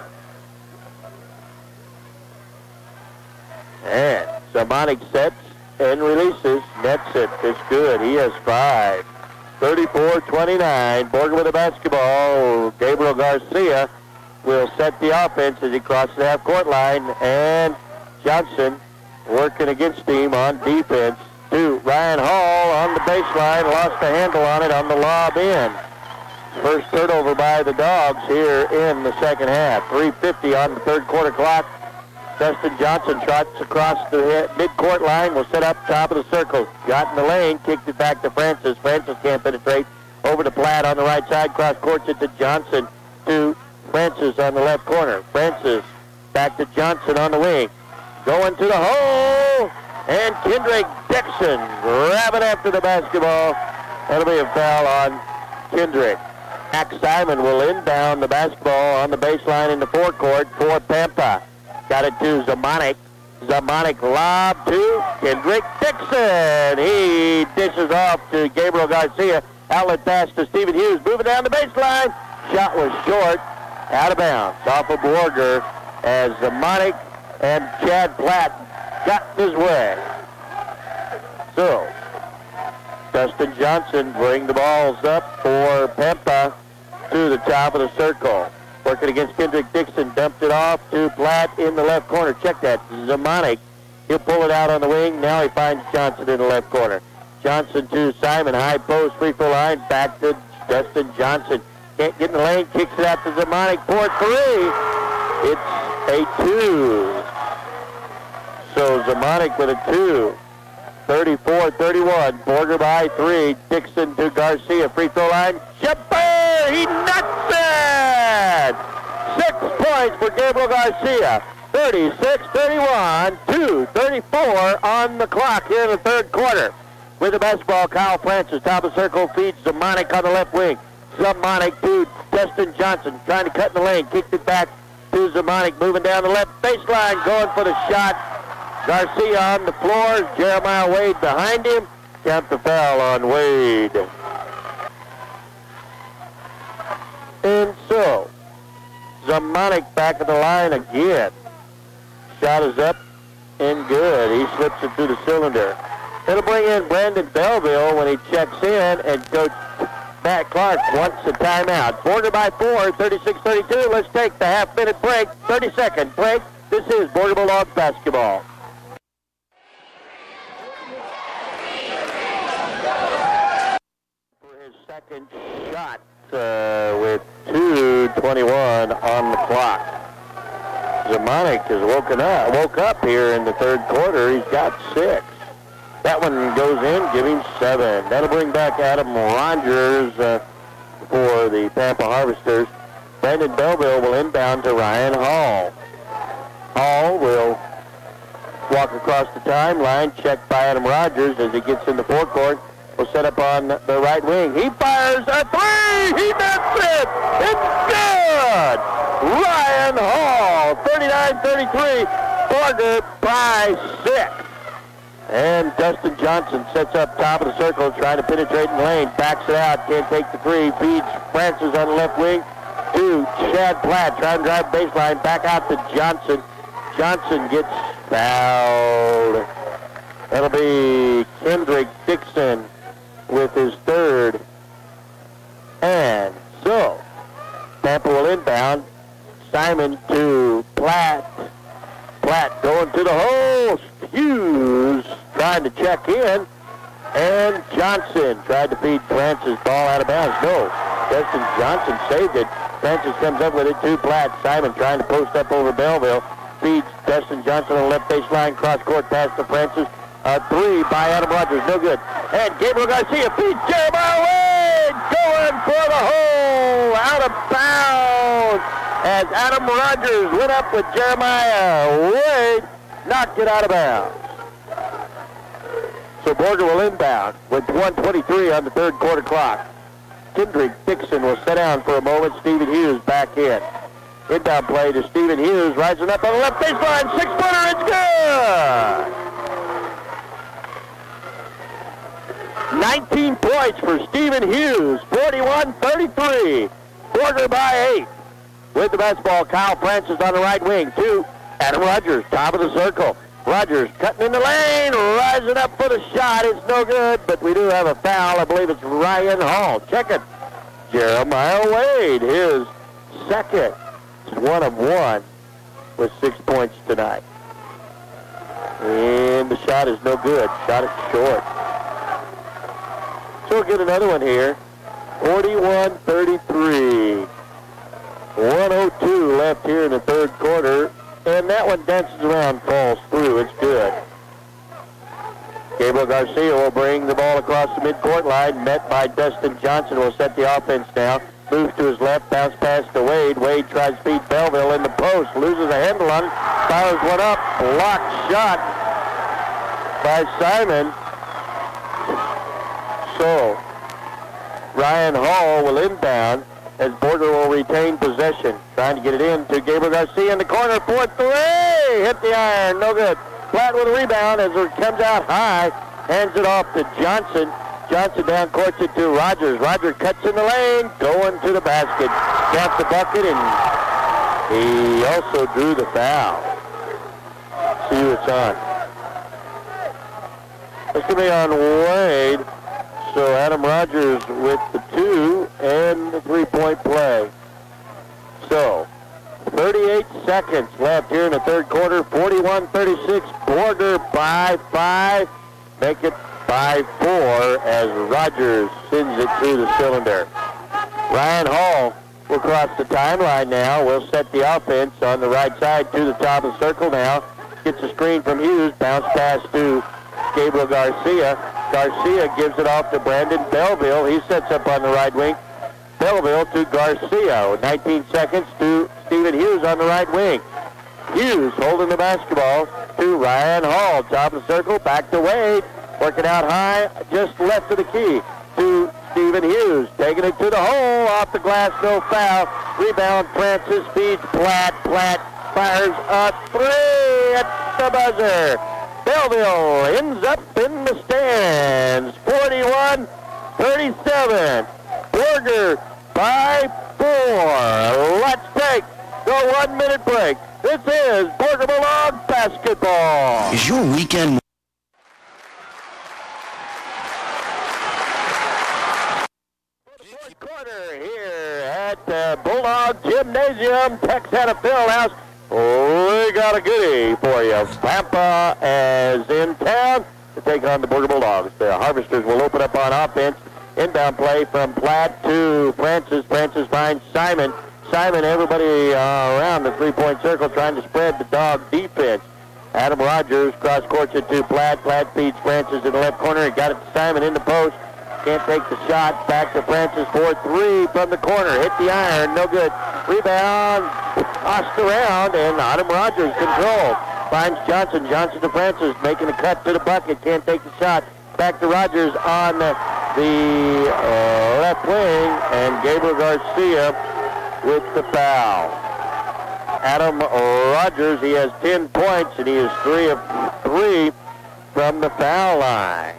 And Zamanek sets and releases. Nets it. It's good. He has 5. 34-29. Borger with the basketball. Gabriel Garcia will set the offense as he crosses the half-court line. And Johnson working against him on defense to Ryan Hall on the baseline. Lost the handle on it on the lob in. First turnover by the Dogs here in the second half. 3:50 on the third quarter clock. Dustin Johnson trots across the mid-court line, will set up top of the circle. Got in the lane, kicked it back to Francis. Francis can't penetrate. Over to Platt on the right side, cross-courts it to Johnson, to Francis on the left corner. Francis back to Johnson on the wing. Going to the hole, and Kendrick Dixon grabbing after the basketball. That'll be a foul on Kendrick. Max Simon will inbound the basketball on the baseline in the forecourt for Pampa. Got it to Zamanek. Zamanek lob to Kendrick Dixon. He dishes off to Gabriel Garcia. Outlet pass to Stephen Hughes. Moving down the baseline. Shot was short. Out of bounds. Off of Borger as Zamanek and Chad Platt got his way. So, Dustin Johnson bring the balls up for Pempa to the top of the circle. Working against Kendrick Dixon, dumped it off to Platt in the left corner. Check that, Zamonic. He'll pull it out on the wing. Now he finds Johnson in the left corner. Johnson to Simon, high post, free throw line, back to Dustin Johnson. Can't get in the lane, kicks it out to Zamonic for 3. It's a 2. So Zamonic with a 2. 34-31, Borger by 3. Dixon to Garcia, free throw line. Shepard, he nuts it! 6 points for Gabriel Garcia. 36-31, 2:34 on the clock here in the third quarter. With the basketball, Kyle Francis, top of the circle, feeds Zamonic on the left wing. Zamonic to Dustin Johnson, trying to cut in the lane, kicked it back to Zamonic, moving down the left baseline, going for the shot. Garcia on the floor, Jeremiah Wade behind him. Count the foul on Wade. And so, Zamonic back at the line again. Shot is up and good. He slips it through the cylinder. It'll bring in Brandon Belleville when he checks in, and Coach Matt Clark wants a timeout. Borger by 4, 36-32. Let's take the half-minute break, 30-second break. This is Borger Bulldogs basketball. For his second shot with 2:21 on the clock. Zamonic has woke up here in the third quarter. He's got 6. That one goes in, give him 7. That'll bring back Adam Rogers for the Pampa Harvesters. Brandon Belleville will inbound to Ryan Hall. Hall will walk across the timeline, checked by Adam Rogers as he gets in the forecourt. Will set up on the right wing. He fires a 3! He missed it! It's good! Ryan Hall, 39-33, Borger by 6. And Dustin Johnson sets up top of the circle, trying to penetrate in the lane. Backs it out, can't take the 3. Feeds Francis on the left wing to Chad Platt, trying to drive baseline. Back out to Johnson. Johnson gets fouled. That'll be Kendrick Dixon with his 3rd. And so, Pampa will inbound. Simon to Platt. Platt going to the hole. Hughes trying to check in. And Johnson tried to feed Francis. Ball out of bounds. No. Dustin Johnson saved it. Francis comes up with it to Platt. Simon trying to post up over Belleville. Feeds Dustin Johnson on the left baseline. Cross-court pass to Francis. A 3 by Adam Rogers. No good. And Gabriel Garcia feeds Jeremiah Wade. Going for the hole. Out of bounds. As Adam Rogers went up with Jeremiah Wade. Knocked it out of bounds. So Borger will inbound with 1:23 on the third quarter clock. Kendrick Dixon will sit down for a moment. Stephen Hughes back in. Inbound play to Stephen Hughes, rising up on the left baseline. 6-footer, it's good! 19 points for Stephen Hughes, 41-33. Borger by 8. With the basketball, Kyle Francis on the right wing. 2, Adam Rogers, top of the circle. Rogers cutting in the lane, rising up for the shot. It's no good, but we do have a foul. I believe it's Ryan Hall. Check it. Jeremiah Wade, his 2nd. It's 1 of 1 with 6 points tonight. And the shot is no good. Shot it short. So we'll get another one here. 41-33. 1:02 left here in the third quarter. And that one dances around, falls through. It's good. Gabriel Garcia will bring the ball across the midcourt line. Met by Dustin Johnson. Will set the offense now. Moves to his left. Bounce pass to Wade. Wade tries to feed Belleville in the post. Loses a handle on it. Fires one up. Blocked shot by Simon. So, Ryan Hall will inbound as Borger will retain possession. Trying to get it in to Gabriel Garcia in the corner. 4-3. Hit the iron. No good. Platt with a rebound as it comes out high. Hands it off to Johnson. Johnson down courts it to Rogers. Rogers cuts in the lane. Going to the basket. Got the bucket, and he also drew the foul. See who it's on. It's going to be on Wade. So Adam Rogers with the 2 and the 3-point play. So, 38 seconds left here in the third quarter. 41-36. Borger by 5. Make it by 4 as Rogers sends it through the cylinder. Ryan Hall will cross the timeline now. We'll set the offense on the right side to the top of the circle now. Gets a screen from Hughes. Bounce pass to Gabriel Garcia. Garcia gives it off to Brandon Belleville. He sets up on the right wing. Belleville to Garcia. 19 seconds to Stephen Hughes on the right wing. Hughes holding the basketball to Ryan Hall. Top of the circle, back to Wade. Working out high, just left of the key to Stephen Hughes. Taking it to the hole, off the glass, no foul. Rebound, Francis feeds Platt. Platt fires a 3 at the buzzer. Belleville ends up in the stands. 41-37. Borger by 4. Let's take the 1-minute break. This is Borger Bulldog basketball. Is your weekend... Quarter here at Bulldog Gymnasium, Texana Fieldhouse. We got a goodie for you. Pampa is in town to take on the Borger Bulldogs. The Harvesters will open up on offense. Inbound play from Platt to Francis. Francis finds Simon. Simon, everybody around the three-point circle trying to spread the dog defense. Adam Rogers cross-courts it to Platt. Platt feeds Francis in the left corner. He got it to Simon in the post. Can't take the shot. Back to Francis for 3 from the corner. Hit the iron. No good. Rebound. Tossed around, and Adam Rogers control. Finds Johnson. Johnson to Francis. Making a cut to the bucket. Can't take the shot. Back to Rogers on the left wing. And Gabriel Garcia with the foul. Adam Rogers, he has 10 points, and he is 3 of 3 from the foul line.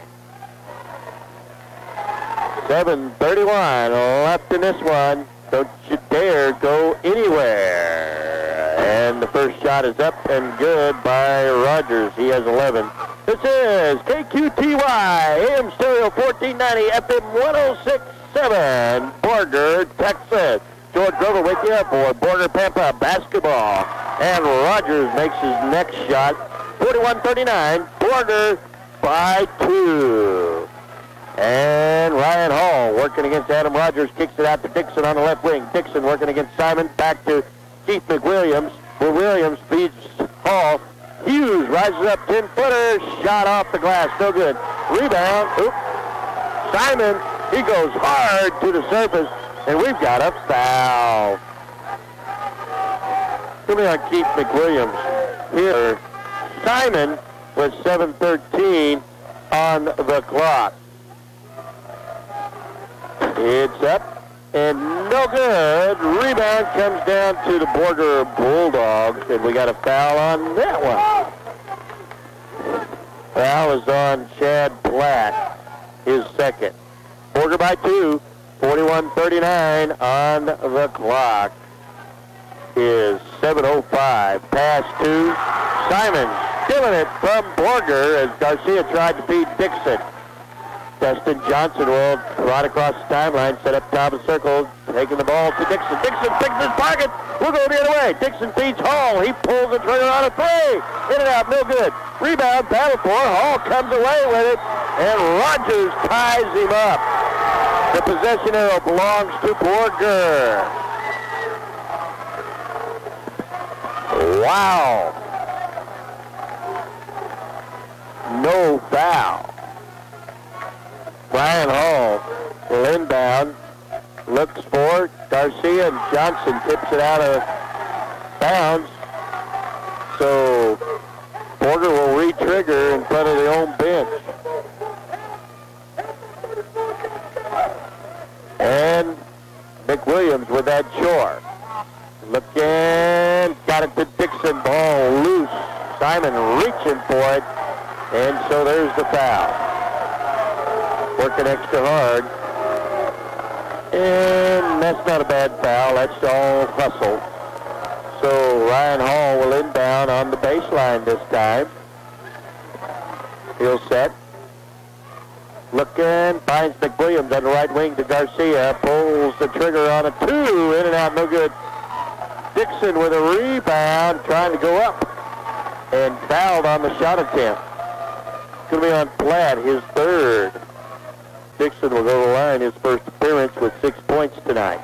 7:31 left in this one. Don't you dare go anywhere. And the first shot is up and good by Rogers. He has 11. This is KQTY, AM Stereo 1490, FM 106.7, Borger, Texas. George Grover with you for Borger Pampa basketball. And Rogers makes his next shot. 41-39, Borger by 2. And Ryan Hall working against Adam Rogers, kicks it out to Dixon on the left wing. Dixon working against Simon, back to Keith McWilliams. Williams feeds Hall. Hughes rises up, 10-footer, shot off the glass, no good. Rebound, Simon, he goes hard to the surface, and we've got a foul. Coming on Keith McWilliams here. Simon with 7:13 on the clock. It's up and no good. Rebound comes down to the Borger Bulldogs, and we got a foul on that one. Foul is on Chad Platt, his second. Borger by 2, 41-39 on the clock. Is 7:05. Pass to Simon. Stealing it from Borger as Garcia tried to feed Dixon. Dustin Johnson will run across the timeline, set up top of the circle, taking the ball to Dixon. Dixon picks his pocket. We'll go the other way. Dixon feeds Hall. He pulls the trigger on a 3. In and out, no good. Rebound, battle for. Hall comes away with it, and Rogers ties him up. The possession arrow belongs to Borger. Wow. No foul. Ryan Hall will inbound, looks for Garcia, and Johnson tips it out of bounds. So Borger will re-trigger in front of the home bench. And McWilliams with that chore. Looking, got it to Dixon, ball loose. Simon reaching for it, and so there's the foul. Working extra hard. And that's not a bad foul. That's all hustle. So Ryan Hall will inbound on the baseline this time. He'll set. Looking, finds McWilliams on the right wing to Garcia. Pulls the trigger on a 2. In and out, no good. Dixon with a rebound, trying to go up, and fouled on the shot attempt. It's going to be on Platt, his third. Dixon will go to the line, his first appearance with 6 points tonight.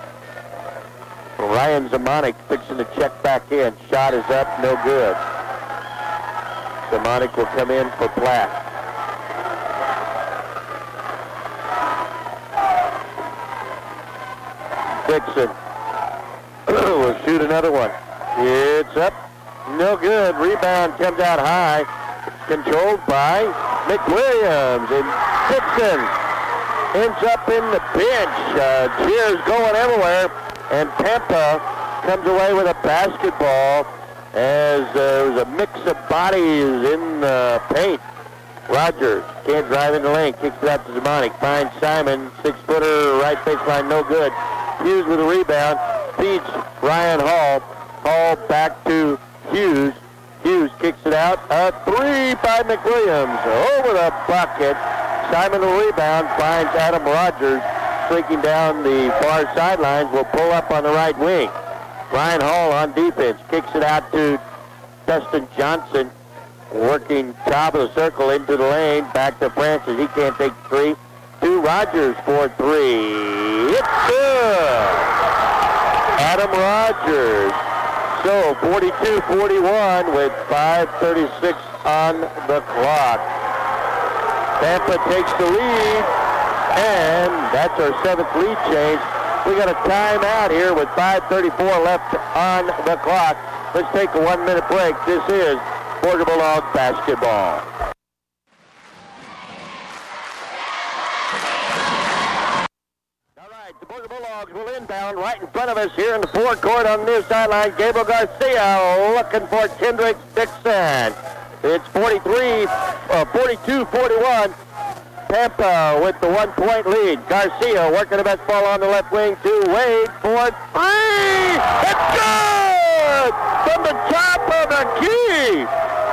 Ryan Zamanek fixing to check back in. Shot is up, no good. Zamanek will come in for Platt. Dixon will shoot another one. It's up, no good. Rebound comes out high. Controlled by McWilliams. And Dixon ends up in the bench. Cheers going everywhere. And Tampa comes away with a basketball as there's a mix of bodies in the paint. Rogers can't drive in the lane. Kicks it out to Zamanek. Finds Simon. 6-footer, right baseline, no good. Hughes with a rebound. Feeds Ryan Hall. Hall back to Hughes. Hughes kicks it out. A three by McWilliams. Over the bucket. Simon will rebound. Finds Adam Rogers. Streaking down the far sidelines, will pull up on the right wing. Ryan Hall on defense, kicks it out to Dustin Johnson, working top of the circle into the lane, back to Francis. He can't take three. To Rogers for three. It's good! Adam Rogers. So 42-41 with 5:36 on the clock. Tampa takes the lead. And that's our 7th lead change. We got a timeout here with 5:34 left on the clock. Let's take a 1-minute break. This is Border Bulldog basketball. All right, the Border Bulldogs will inbound right in front of us here in the forecourt on the near sideline. Gabriel Garcia looking for Kendrick Dixon. It's 42-41. Tampa with the 1-point lead. Garcia working the best ball on the left wing to Wade for three. It's good! From the top of the key.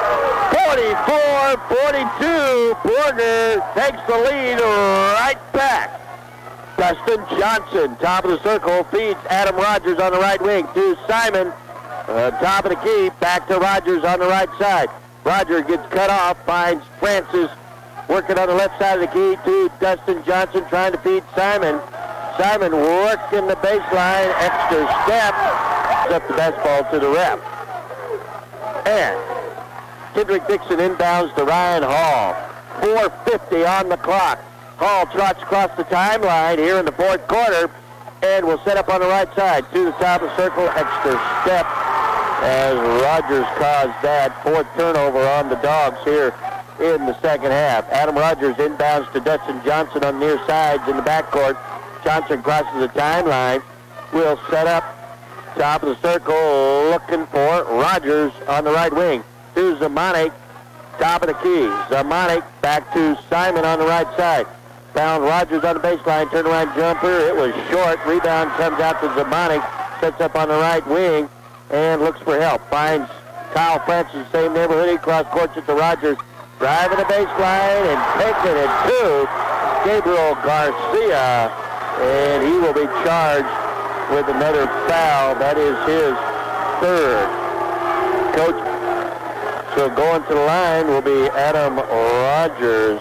44-42. Borger takes the lead right back. Dustin Johnson, top of the circle, feeds Adam Rogers on the right wing to Simon. Top of the key, back to Rogers on the right side. Rogers gets cut off, finds Francis. Working on the left side of the key to Dustin Johnson, trying to feed Simon. Simon working the baseline, extra step, up the basketball to the ref. And Kendrick Dixon inbounds to Ryan Hall. 4:50 on the clock. Hall trots across the timeline here in the fourth quarter and will set up on the right side to the top of the circle, extra step as Rogers caused that. 4th turnover on the Dogs here in the second half. Adam Rogers inbounds to Dustin Johnson on the near sides in the backcourt. Johnson crosses the timeline. Will set up top of the circle looking for Rogers on the right wing. To Zamanek, top of the key. Zamanek back to Simon on the right side. Found Rogers on the baseline, turnaround jumper. It was short. Rebound comes out to Zamanek. Sets up on the right wing and looks for help. Finds Kyle Francis, same neighborhood. He cross courts it to Rogers. Driving the baseline and taking it to Gabriel Garcia. And he will be charged with another foul. That is his third. Coach, so going to the line will be Adam Rogers.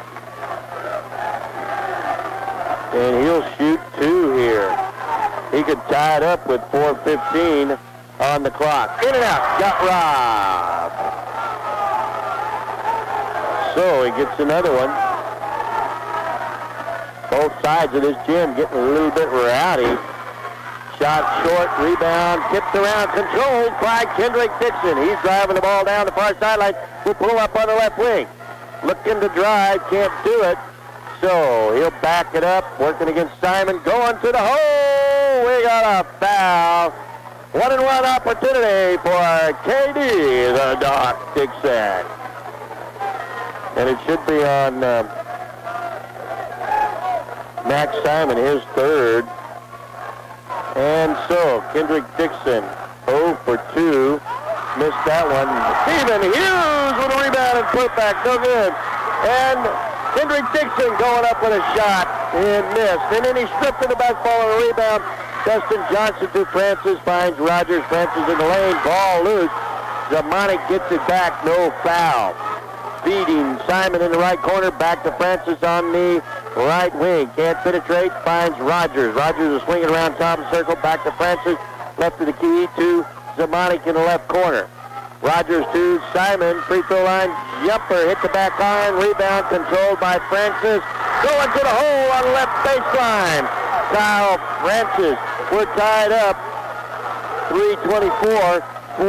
And he'll shoot two here. He could tie it up with 4:15 on the clock. In and out, got robbed. So he gets another one. Both sides of this gym getting a little bit rowdy. Shot short, rebound, tipped around, controlled by Kendrick Dixon. He's driving the ball down the far sideline. Will pull up on the left wing. Looking to drive, can't do it. So he'll back it up, working against Simon, going to the hole. We got a foul. 1-and-1 opportunity for KD, the Doc Dixon. And it should be on Max Simon, his third. And so Kendrick Dixon, 0 for 2. Missed that one. Stephen Hughes with a rebound and put back, no good. And Kendrick Dixon going up with a shot and missed. And then he stripped in the basketball and a rebound Dustin Johnson to Francis, finds Rogers. Francis in the lane, ball loose. Zamonic gets it back, no foul. Feeding Simon in the right corner, back to Francis on the right wing. Can't penetrate, finds Rogers. Rogers is swinging around top of the circle, back to Francis. Left of the key to Zamonic in the left corner. Rogers to Simon, free throw line, jumper, hit the back iron, rebound controlled by Francis. Going to the hole on the left baseline. Kyle Francis, we're tied up. 3:24,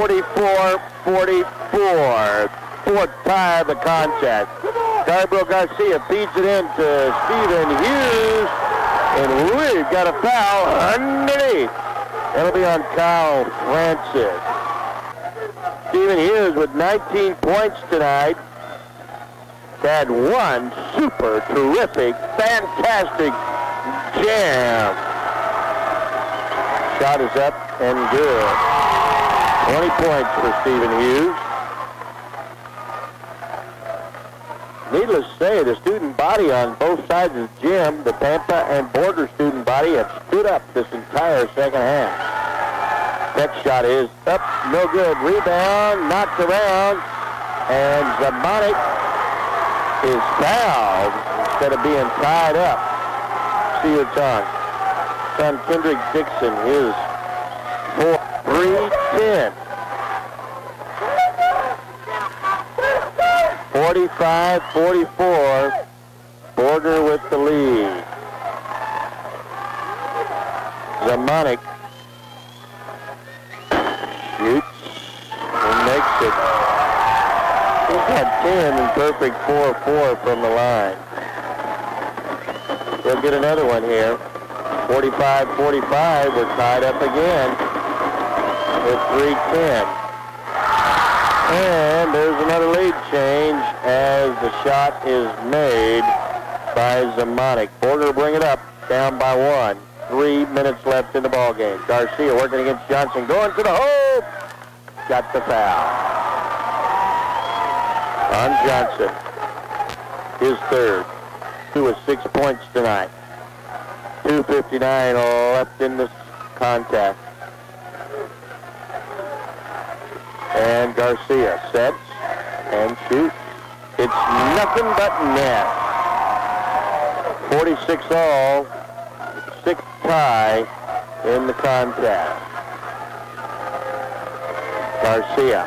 44-44. Fourth tie of the contest. Gabriel Garcia feeds it in to Stephen Hughes, and we've got a foul underneath. That'll be on Kyle Francis. Stephen Hughes with 19 points tonight. Had one super terrific, fantastic jam. Shot is up and good. 20 points for Stephen Hughes. Needless to say, the student body on both sides of the gym, the Pampa and Border student body, have stood up this entire second half. Next shot is up, no good. Rebound, knocked around, and Zamonic is fouled instead of being tied up. See your son Kendrick Dixon, his 3-10. 45-44, Border with the lead. Zamonic shoots and makes it. He's got 10 and perfect 4-4 from the line. He'll get another one here. 45-45, we're tied up again with 3:10. And there's another lead change as the shot is made by Zamonic. Border will bring it up, down by 1. 3 minutes left in the ball game. Garcia working against Johnson, going to the hole. Got the foul on Johnson. His third. 2 with 6 points tonight. 2:59 left in this contest. And Garcia sets and shoots. It's nothing but net. 46 all, 6th tie in the contest. Garcia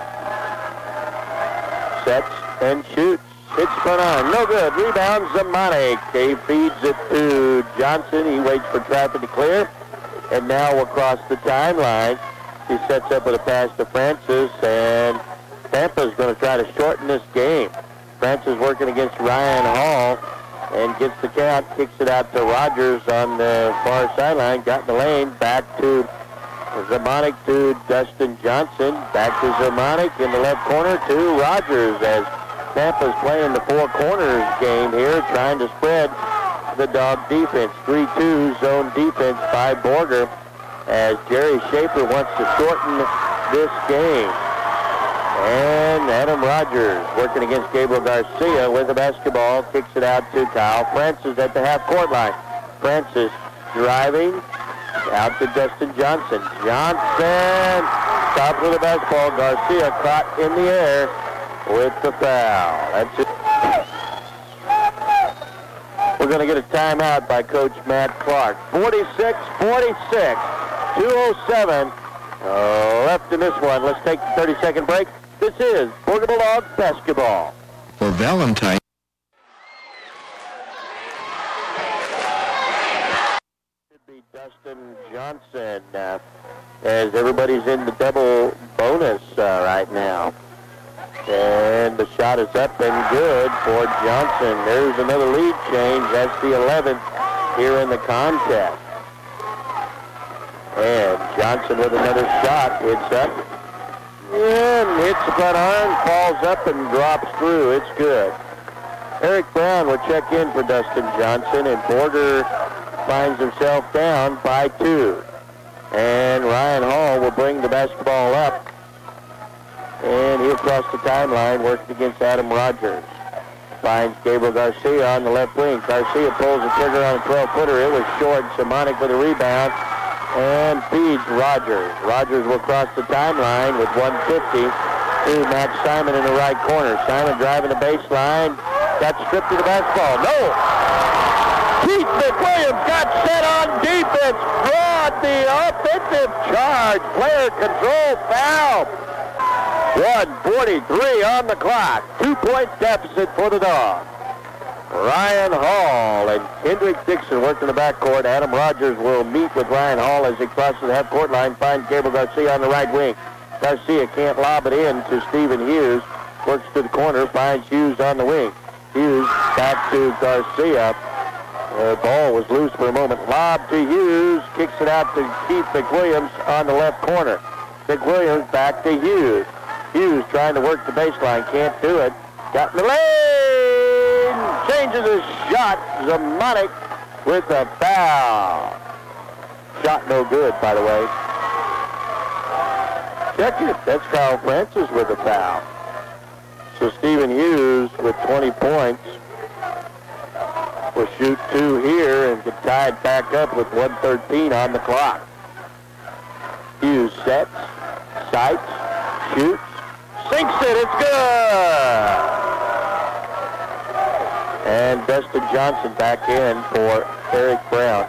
sets and shoots. Hits front on, no good. Rebound, Zamonic. He feeds it to Johnson. He waits for traffic to clear. And now we'll cross the timeline. He sets up with a pass to Francis, and Tampa's going to try to shorten this game. Francis working against Ryan Hall and gets the count, kicks it out to Rogers on the far sideline, got in the lane, back to Zamonic to Dustin Johnson, back to Zamonic in the left corner to Rogers as Tampa's playing the four corners game here, trying to spread the dog defense. 3-2 zone defense by Border, as Jerry Schaefer wants to shorten this game. And Adam Rogers working against Gabriel Garcia with the basketball, kicks it out to Kyle Francis at the half-court line. Francis driving out to Dustin Johnson. Johnson stops with the basketball. Garcia caught in the air with the foul. That's it. We're going to get a timeout by Coach Matt Clark. 46-46. 2:07 left in this one. Let's take a 30-second break. This is Border Bulldogs basketball. For Valentine. Should be Dustin Johnson as everybody's in the double bonus right now. And the shot is up and good for Johnson. There's another lead change. That's the 11th here in the contest. And Johnson with another shot. It's up and hits the front iron, falls up and drops through. It's good. Eric Brown will check in for Dustin Johnson, and Border finds himself down by 2. And Ryan Hall will bring the basketball up, and he'll cross the timeline, working against Adam Rogers. Finds Gabriel Garcia on the left wing. Garcia pulls the trigger on a 12-footer. It was short. Zamonic with a rebound. and feeds Rogers. Rogers will cross the timeline with 150 to Max Simon in the right corner. Simon driving the baseline. Got stripped of the basketball. No! Keith McWilliams got set on defense. Brought the offensive charge. Player control foul. 1:43 on the clock. 2-point deficit for the Dogs. Ryan Hall and Kendrick Dixon work in the backcourt. Adam Rogers will meet with Ryan Hall as he crosses the half-court line. Finds Gabriel Garcia on the right wing. Garcia can't lob it in to Stephen Hughes. Works to the corner. Finds Hughes on the wing. Hughes back to Garcia. The ball was loose for a moment. Lob to Hughes. Kicks it out to Keith McWilliams on the left corner. McWilliams back to Hughes. Hughes trying to work the baseline. Can't do it. Got in the lane. Changes his shot. Zamonic with a foul. Shot no good, by the way. Check it. That's Kyle Francis with a foul. So Stephen Hughes with 20 points will shoot 2 here and get tied back up with 1:13 on the clock. Hughes sets, sights, shoots, sinks it. It's good. And Dustin Johnson back in for Eric Brown.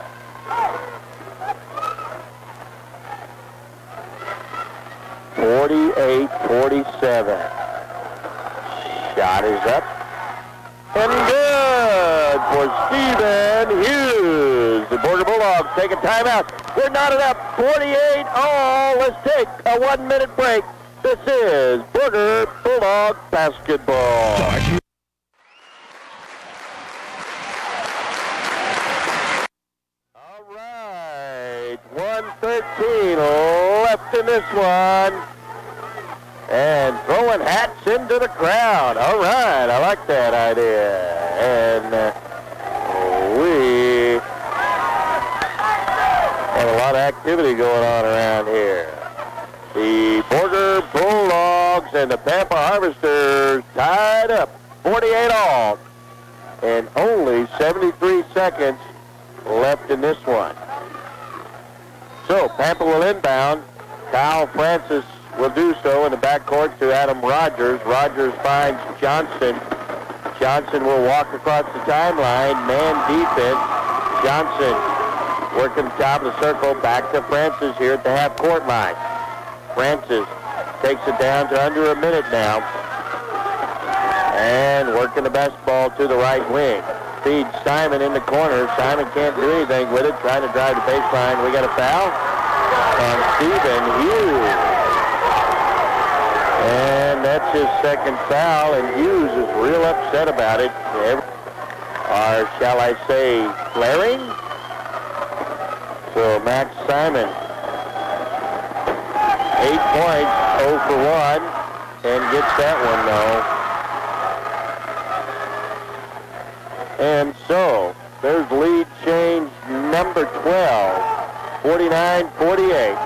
.48-47. Shot is up. And good for Stephen Hughes. The Border Bulldogs take a timeout. We're knotted up 48 all. Let's take a 1-minute break. This is Border Bulldog basketball. All right, 1:13 left in this one. And throwing hats into the crowd. All right, I like that idea. And we have a lot of activity going on around here. The Border Bulldogs and the Pampa Harvesters tied up 48 all. And only 73 seconds left in this one. So Pampa will inbound. Kyle Francis will do so in the backcourt to Adam Rogers. Rogers finds Johnson. Johnson will walk across the timeline. Man defense. Johnson working the top of the circle. Back to Francis here at the half-court line. Francis takes it down to under a minute now. And working the basketball to the right wing. Feeds Simon in the corner. Simon can't do anything with it. Trying to drive the baseline. We got a foul on Stephen Hughes. And that's his second foul, and Hughes is real upset about it. Or shall I say, flaring? So Max Simon, 8 points, 0 for 1, and gets that one, though. And so, there's lead change number 12, 49-48.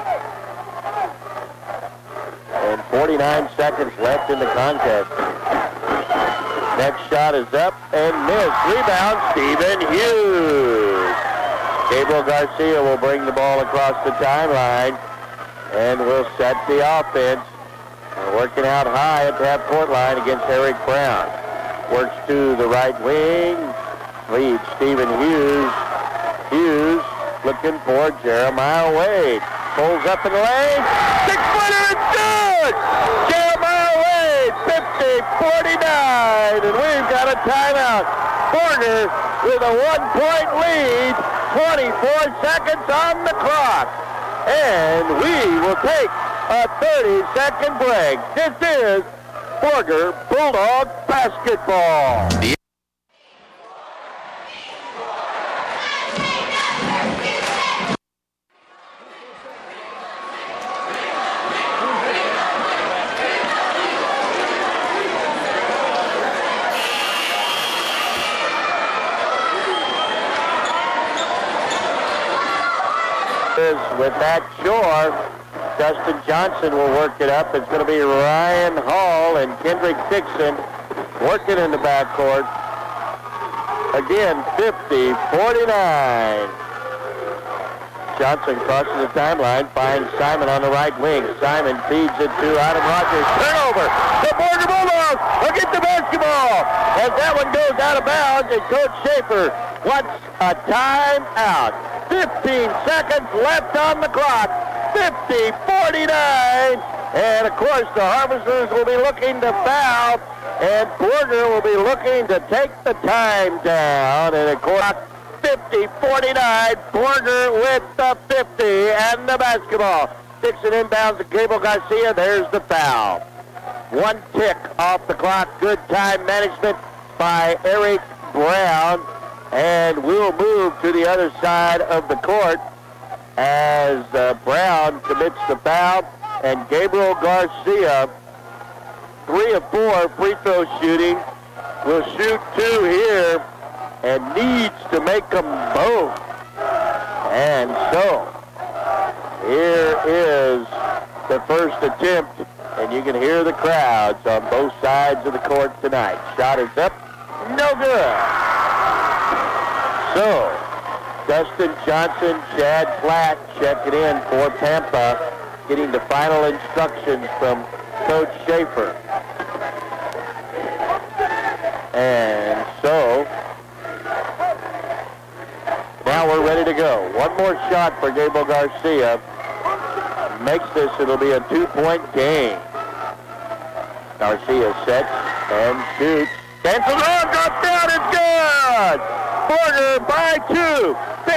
And 49 seconds left in the contest. Next shot is up and missed. Rebound, Stephen Hughes. Gabriel Garcia will bring the ball across the timeline and will set the offense. Working out high at the half-court line against Eric Brown. Works to the right wing. Leads Stephen Hughes. Hughes looking for Jeremiah Wade. Pulls up in the lane. 6-footer, it's good! Jeremiah Wade, 50-49, and we've got a timeout. Border with a 1-point lead, 24 seconds on the clock. And we will take a 30-second break. This is Border Bulldog basketball. With that shore, Dustin Johnson will work it up. It's going to be Ryan Hall and Kendrick Dixon working in the backcourt. Again, 50-49. Johnson crosses the timeline, finds Simon on the right wing. Simon feeds it to Adam Rogers. Turnover. The Border Bulldogs will get the basketball. As that one goes out of bounds, and Coach Schaefer wants a timeout. 15 seconds left on the clock. 50-49. And, of course, the Harvesters will be looking to foul. And Borger will be looking to take the time down. And, of course, 50-49. Borger with the 50 and the basketball. Dixon inbounds to Gabriel Garcia. There's the foul. 1 tick off the clock. Good time management by Eric Brown. And we'll move to the other side of the court as Brown commits the foul. And Gabriel Garcia, 3 of 4 free throw shooting, will shoot 2 here and needs to make them both. And so, here is the first attempt, and you can hear the crowds on both sides of the court tonight. Shot is up, no good. So, Dustin Johnson, Chad Platt checking in for Pampa, getting the final instructions from Coach Schaefer. And so, now we're ready to go. One more shot for Gabriel Garcia. Makes this, it'll be a 2-point game. Garcia sets and shoots. Dances on, drops down, it's good! Borger by 2,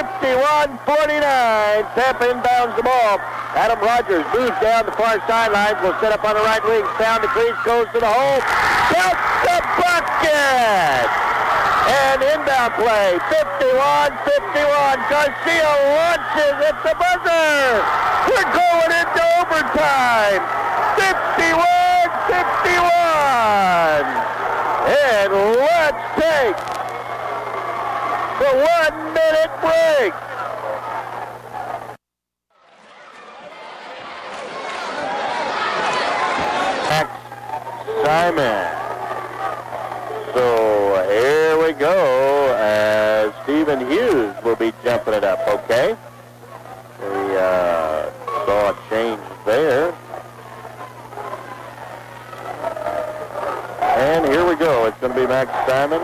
51-49. Tampa inbounds the ball. Adam Rogers moves down the far sidelines. Will set up on the right wing. Found the crease, goes to the hole. Counts the bucket! And inbound play, 51-51. Garcia launches at the buzzer. We're going into overtime. 51-51. And let's take the 1-minute break. Max Simon. So here we go as Stephen Hughes will be jumping it up, okay? We saw a change there. And here we go. It's going to be Max Simon.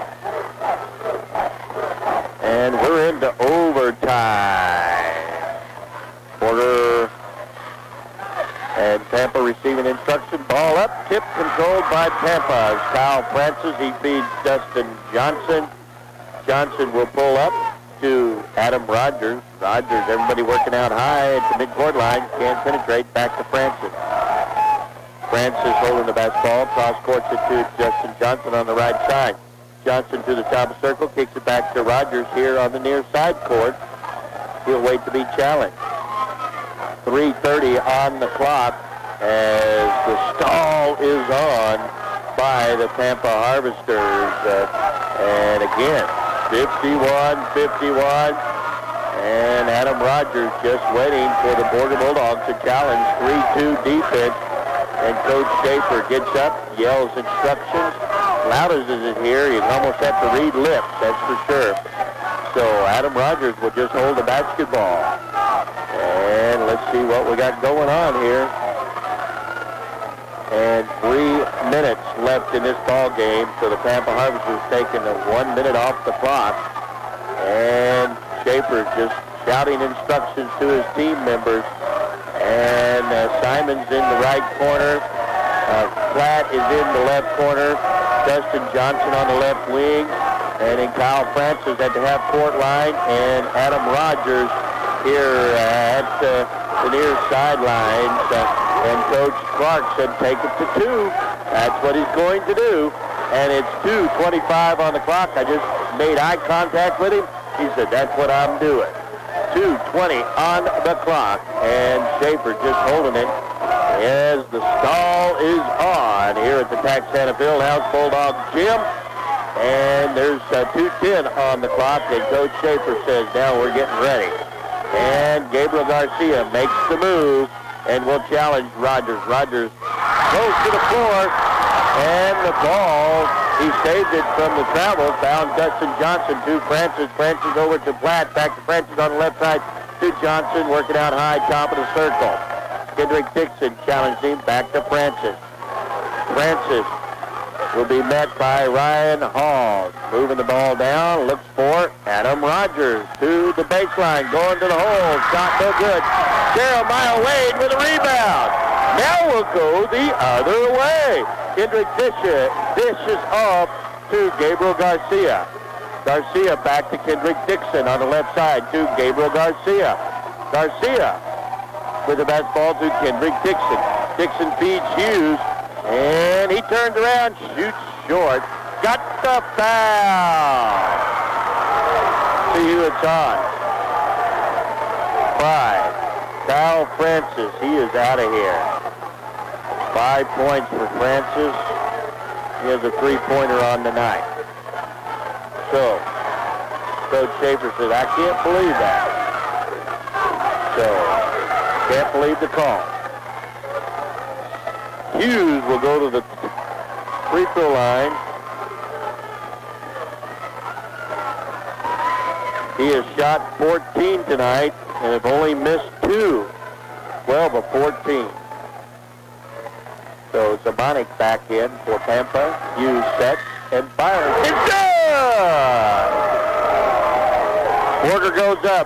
And we're into overtime. Porter and Tampa receiving instruction. Ball up, tip controlled by Tampa. As Kyle Francis, he feeds Dustin Johnson. Johnson will pull up to Adam Rogers. Rogers, everybody working out high at the midcourt line. Can't penetrate. Back to Francis. Francis holding the basketball. Cross courts it to Justin Johnson on the right side. Johnson to the top of the circle. Kicks it back to Rogers here on the near side court. He'll wait to be challenged. 3:30 on the clock as the stall is on by the Tampa Harvesters. And again, 51-51. And Adam Rogers just waiting for the Border Bulldogs to challenge 3-2 defense. And Coach Schaefer gets up, yells instructions. Loud as it here, you almost have to read lips, that's for sure. So Adam Rogers will just hold the basketball. And let's see what we got going on here. And 3 minutes left in this ball game. So the Tampa Harvesters taking the 1 minute off the clock. And Schaefer just shouting instructions to his team members. And Simon's in the right corner. Platt is in the left corner. Dustin Johnson on the left wing. And then Kyle Francis at the half-court line. And Adam Rogers here at the near sidelines. And Coach Clark said take it to 2. That's what he's going to do. And it's 2:25 on the clock. I just made eye contact with him. He said, that's what I'm doing. 2:20 on the clock, and Schaefer just holding it as the stall is on here at the Texana Fieldhouse Bulldog Gym. And there's 2:10 on the clock, and Coach Schaefer says, now we're getting ready. And Gabriel Garcia makes the move and will challenge Rogers. Rogers goes to the floor, and the ball, he saved it from the travel, found Dustin Johnson to Francis. Francis over to Platt, back to Francis on the left side. to Johnson, working out high, top of the circle. Kendrick Dixon challenged him back to Francis. Francis will be met by Ryan Hall. Moving the ball down, looks for Adam Rogers to the baseline, going to the hole. Shot no good. Jeremiah Wade with a rebound. Now we'll go the other way. Kendrick dishes off to Gabriel Garcia. Garcia back to Kendrick Dixon on the left side to Gabriel Garcia. Garcia with the basketball to Kendrick Dixon. Dixon feeds Hughes, and he turns around, shoots short. Got the foul. See who it's on. 5. Kyle Francis, he is out of here. 5 points for Francis. He has a three-pointer on the night. So, Coach Schaefer said, I can't believe that. So, can't believe the call. Hughes will go to the free throw line. He has shot 14 tonight and have only missed 2. 12 of 14. So Zamanek back in for Pampa. Hughes sets and fires. It's good! Porter goes up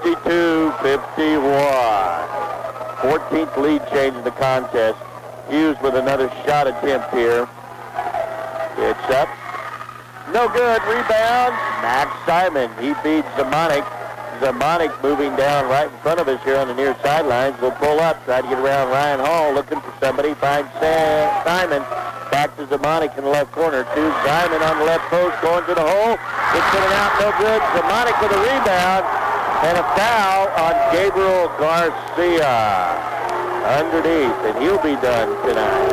52-51. 14th lead change in the contest. Hughes with another shot attempt here. It's up. No good. Rebound. Max Simon. He feeds Zamanek. Zamanek moving down right in front of us here on the near sidelines. Will pull up. Try to get around Ryan Hall. Looking for somebody. Finds Simon. Back to Zamanek in the left corner. To Simon on the left post. Going to the hole. It's in and out. No good. Zamanek with a rebound. And a foul on Gabriel Garcia. Underneath. And he'll be done tonight.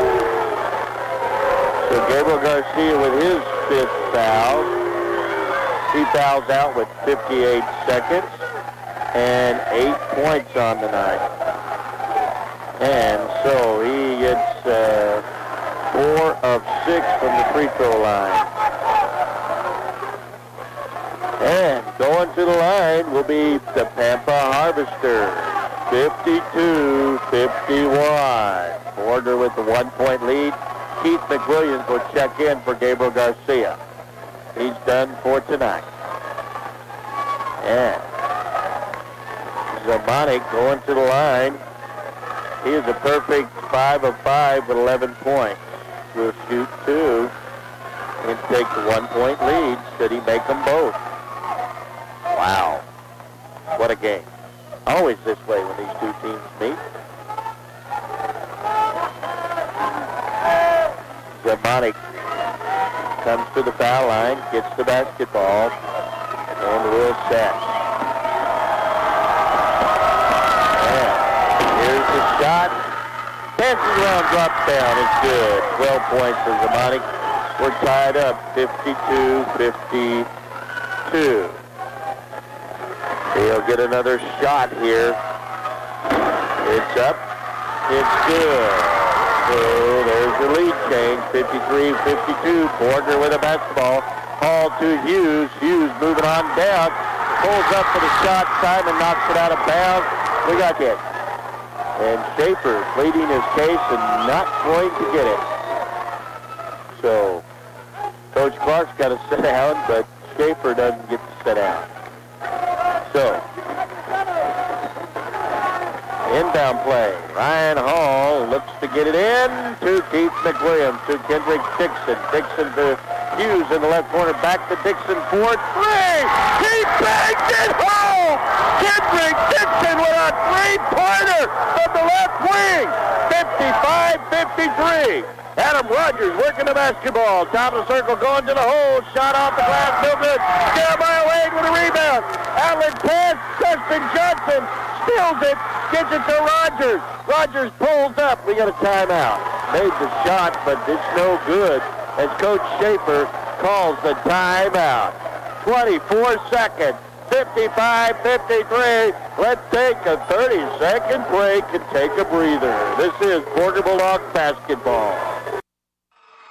So Gabriel Garcia with his 5th foul. He fouls out with 58 seconds and 8 points on the night. And so he gets 4 of 6 from the free throw line. And going to the line will be the Pampa Harvesters. 52-51. Porter with the 1-point lead. Keith McWilliams will check in for Gabriel Garcia. He's done for tonight. And Zamanek going to the line. He is a perfect 5 of 5 with 11 points. Will shoot 2 and take the 1-point lead. Should he make them both? Wow. What a game. Always this way when these two teams meet. Zamanek comes to the foul line, gets the basketball, and will set. And here's the shot. Passes around, drops down. It's good. 12 points for Zamanek. We're tied up 52-52. He'll get another shot here. It's up. It's good. So there's the lead change, 53-52. Porter with a basketball. Hall to Hughes. Hughes moving on down. Pulls up for the shot. Simon knocks it out of bounds. We got hit. And Schaefer pleading his case and not going to get it. So Coach Clark's got to sit down, but Schaefer doesn't get to sit down. So, inbound play. Ryan Hall looks to get it in to Keith McWilliams, to Kendrick Dixon. Dixon to Hughes in the left corner. Back to Dixon for 3. He bangs it home! Kendrick Dixon with a three-pointer from the left wing. 55-53. Adam Rogers working the basketball. Top of the circle, going to the hole. Shot off the glass, no good. Jeremiah Wade with a rebound. Outlet pass, Preston Johnson steals it, gets it to Rogers. Rogers pulls up. We got a timeout. Made the shot, but it's no good as Coach Schaefer calls the timeout. 24 seconds. 55-53. Let's take a 30-second break and take a breather. This is Porter Bulldogs basketball.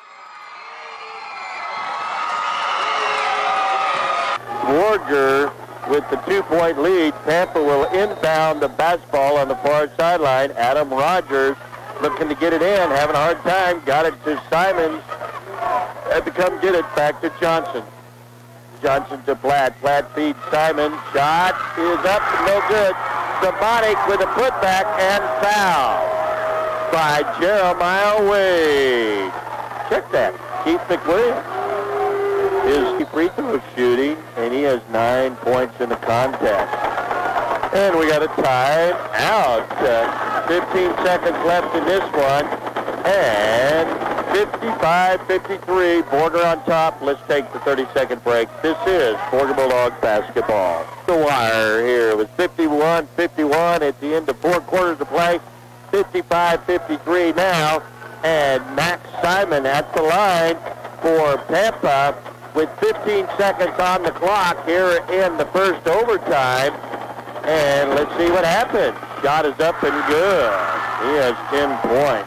Borger with the 2-point lead. Pampa will inbound the basketball on the far sideline. Adam Rogers looking to get it in, having a hard time. Got it to Simons. Had to come get it back to Johnson. Johnson to Platt. Platt feeds Simon. Shot is up, no good. Zamonic with a putback and foul by Jeremiah Wade. Check that. Keith McWilliams is free throw shooting, and he has 9 points in the contest. And we got a tie out. 15 seconds left in this one. And 55-53, Borger on top. Let's take the 30-second break. This is Borger Bulldogs basketball. The wire here with 51-51 at the end of 4 quarters of play. 55-53 now. And Max Simon at the line for Pampa with 15 seconds on the clock here in the first overtime. And let's see what happens. Shot is up and good. He has 10 points.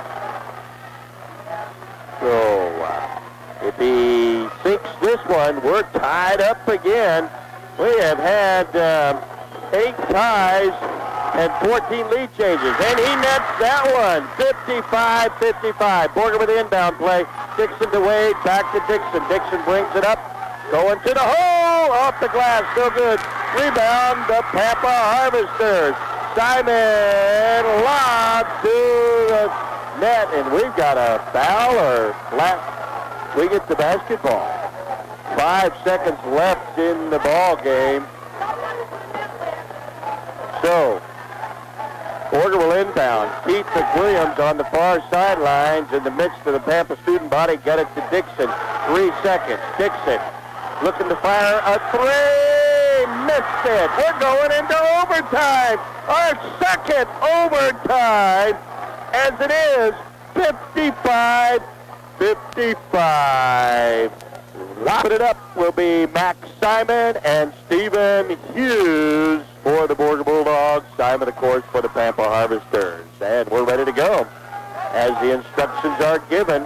So if he sinks this one, we're tied up again. We have had 8 ties and 14 lead changes. And he nets that one. 55-55. Borger with the inbound play. Dixon to Wade. Back to Dixon. Dixon brings it up. Going to the hole. Off the glass. Still good. Rebound. The Pampa Harvesters. Simon lob to the net. And we've got a foul or flat. We get the basketball. 5 seconds left in the ball game. So, Borger will inbound. Keith McWilliams on the far sidelines in the midst of the Pampa student body. Got it to Dixon. 3 seconds. Dixon looking to fire a 3. Missed it. We're going into overtime. Our second overtime. As it is 55-55. Lock it up will be Max Simon and Stephen Hughes for the Borger Bulldogs. Simon, of course, for the Pampa Harvesters. And we're ready to go as the instructions are given.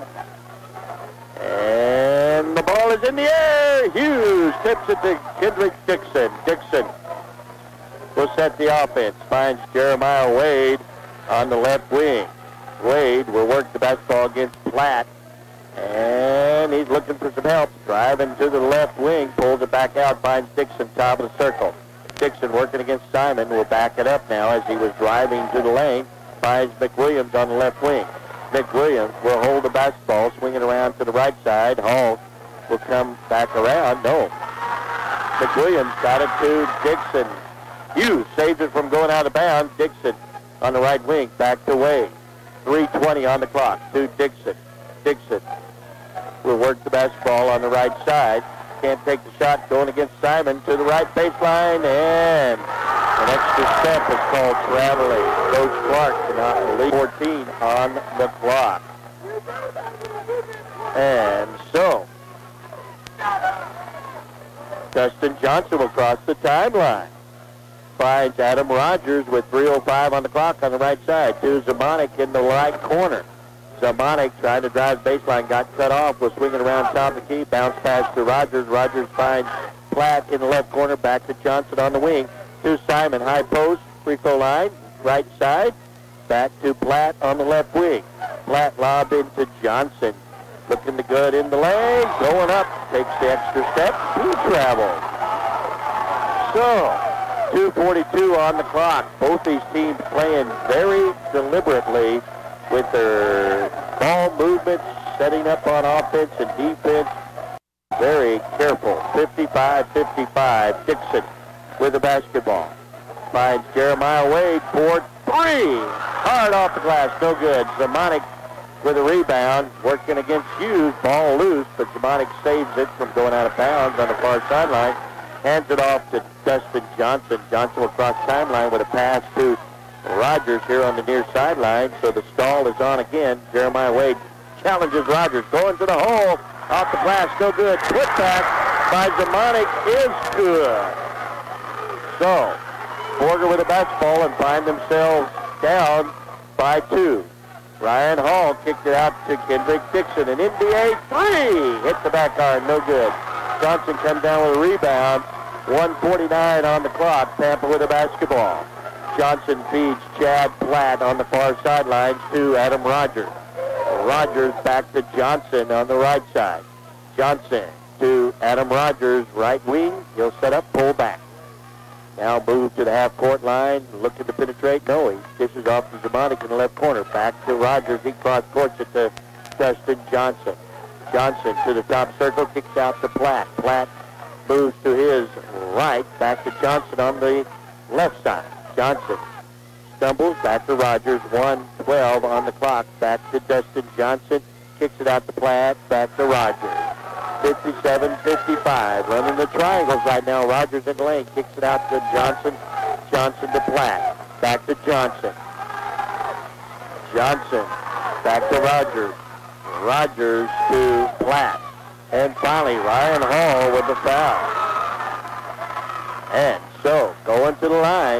And the ball is in the air. Hughes tips it to Kendrick Dixon. Dixon will set the offense. Finds Jeremiah Wade on the left wing. Wade will work the basketball against Platt. And he's looking for some help. Driving to the left wing. Pulls it back out. Finds Dixon, top of the circle. Dixon working against Simon. Will back it up now as he was driving to the lane. Finds McWilliams on the left wing. McWilliams will hold the basketball, swinging around to the right side. Hall will come back around. No. McWilliams got it to Dixon. Hughes saves it from going out of bounds. Dixon on the right wing. Back to Wade. 3:20 on the clock. To Dixon. Dixon will work the basketball on the right side. Can't take the shot. Going against Simon to the right baseline. And an extra step is called traveling. Coach Clark cannot lead. 14 on the clock. And so, Dustin Johnson will cross the timeline. Finds Adam Rogers with 3:05 on the clock on the right side. To Zamonic in the right corner. Zamonic trying to drive baseline, got cut off, was swinging around top of the key, bounce pass to Rogers. Rogers finds Platt in the left corner, back to Johnson on the wing. To Simon, high post, free throw line, right side, back to Platt on the left wing. Platt lob into Johnson, looking to good in the lane, going up, takes the extra step, he travels. So, 2:42 on the clock. Both these teams playing very deliberately with their ball movements, setting up on offense and defense. Very careful. 55-55. Dixon with the basketball. Finds Jeremiah Wade for 3. Hard off the glass. No good. Zamonic with a rebound. Working against Hughes. Ball loose, but Zamonic saves it from going out of bounds on the far sideline. Hands it off to Dustin Johnson. Johnson will cross timeline with a pass to Rogers here on the near sideline. So the stall is on again. Jeremiah Wade challenges Rogers. Going to the hole. Off the glass. No good. Put back by Zamonic is good. So, Borger with a basketball and find themselves down by 2. Ryan Hall kicked it out to Kendrick Dixon. An NBA 3. Hit the back iron. No good. Johnson comes down with a rebound. 1:49 on the clock. Pampa with the basketball. Johnson feeds Chad Platt on the far sidelines to Adam Rogers. Rogers back to Johnson on the right side. Johnson to Adam Rogers, right wing. He'll set up, pull back. Now move to the half-court line, looking to penetrate. No, he dishes off to Zamanic in the left corner. Back to Rogers. He cross-courts it to Dustin Johnson. Johnson to the top circle, kicks out to Platt. Platt moves to his right, back to Johnson on the left side. Johnson stumbles, back to Rogers, 1:12 on the clock. Back to Dustin Johnson, kicks it out to Platt, back to Rogers. 57-55, running the triangles right now. Rogers in the lane, kicks it out to Johnson. Johnson to Platt, back to Johnson. Johnson, back to Rogers. Rogers to Platt. And finally, Ryan Hall with the foul. And so, going to the line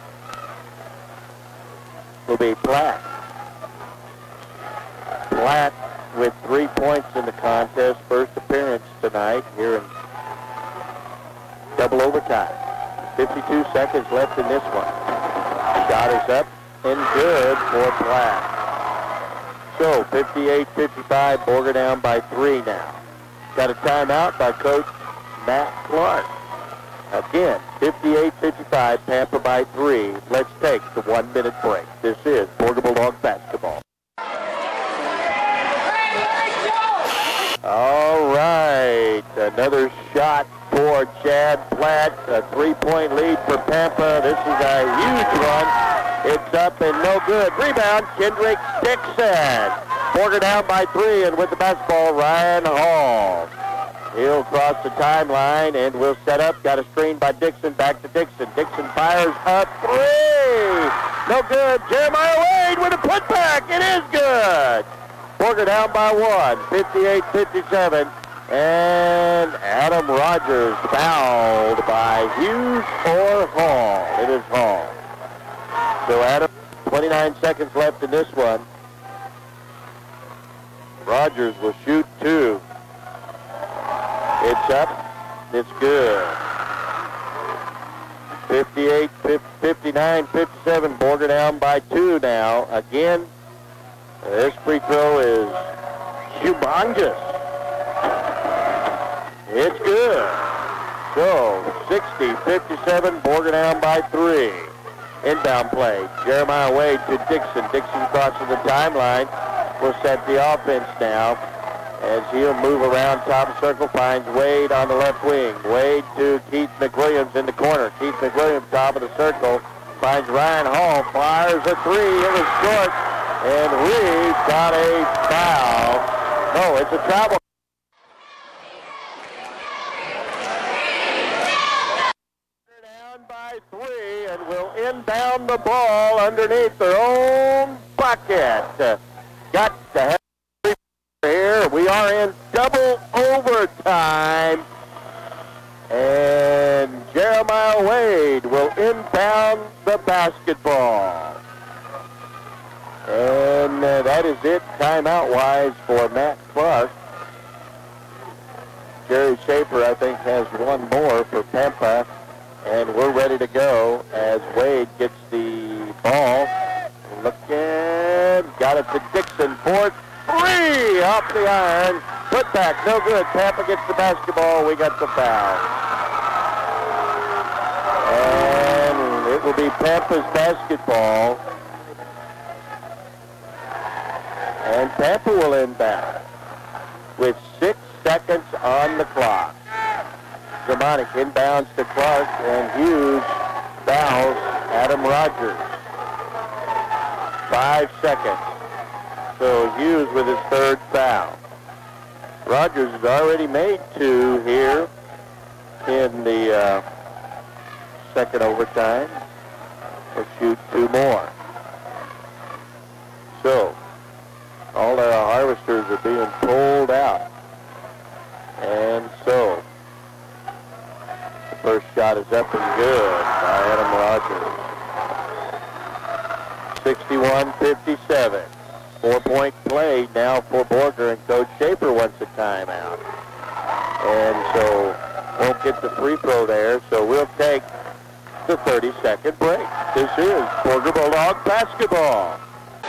will be Platt. Platt with 3 points in the contest. First appearance tonight here in double overtime. 52 seconds left in this one. Shot is up and good for Platt. So 58-55, Borger down by 3 now. Got a timeout by Coach Matt Clark. Again, 58-55, Pampa by 3. Let's take the 1-minute break. This is Borger Bulldogs basketball. All right, another shot for Chad Platt. A 3-point lead for Pampa. This is a huge one. It's up and no good. Rebound, Kendrick Dixon. Borger down by 3, and with the basketball, Ryan Hall. He'll cross the timeline and will set up. Got a screen by Dixon. Back to Dixon. Dixon fires up 3. No good. Jeremiah Wade with a putback. It is good. Borger down by 1. 58-57. And Adam Rogers fouled by Hughes or Hall. It is Hall. So Adam, 29 seconds left in this one. Rogers will shoot 2. It's up. It's good. 59-57. Borger down by 2 now. Again, this free throw is humongous. It's good. So 60-57. Borger down by 3. Inbound play. Jeremiah Wade to Dixon. Dixon crosses the timeline. Will set the offense now as he'll move around top circle, finds Wade on the left wing. Wade to Keith McWilliams in the corner. Keith McWilliams top of the circle, finds Ryan Hall, fires a 3. It was short, and we've got a foul. No, it's a travel. Down by 3, and will inbound the ball underneath their own bucket. Got to have here. We are in double overtime. And Jeremiah Wade will inbound the basketball. And that is it timeout-wise for Matt Clark. Jerry Schaefer, I think, has one more for Pampa. And we're ready to go as Wade gets the ball. Looking, got it to Dixon for 3 off the iron. Put back, no good. Pampa gets the basketball. We got the foul. And it will be Pampa's basketball. And Pampa will inbound with 6 seconds on the clock. Zamanic inbounds to Clark, and Hughes fouls Adam Rogers. 5 seconds. So Hughes with his 3rd foul. Rogers has already made 2 here in the second overtime. He'll shoot 2 more. So all the harvesters are being pulled out. And so the first shot is up and good by Adam Rogers. 61-57. 4-point play now for Borger, and Coach Schaefer wants a timeout. And so won't get the free throw there, so we'll take the 30-second break. This is Borger Bulldog basketball.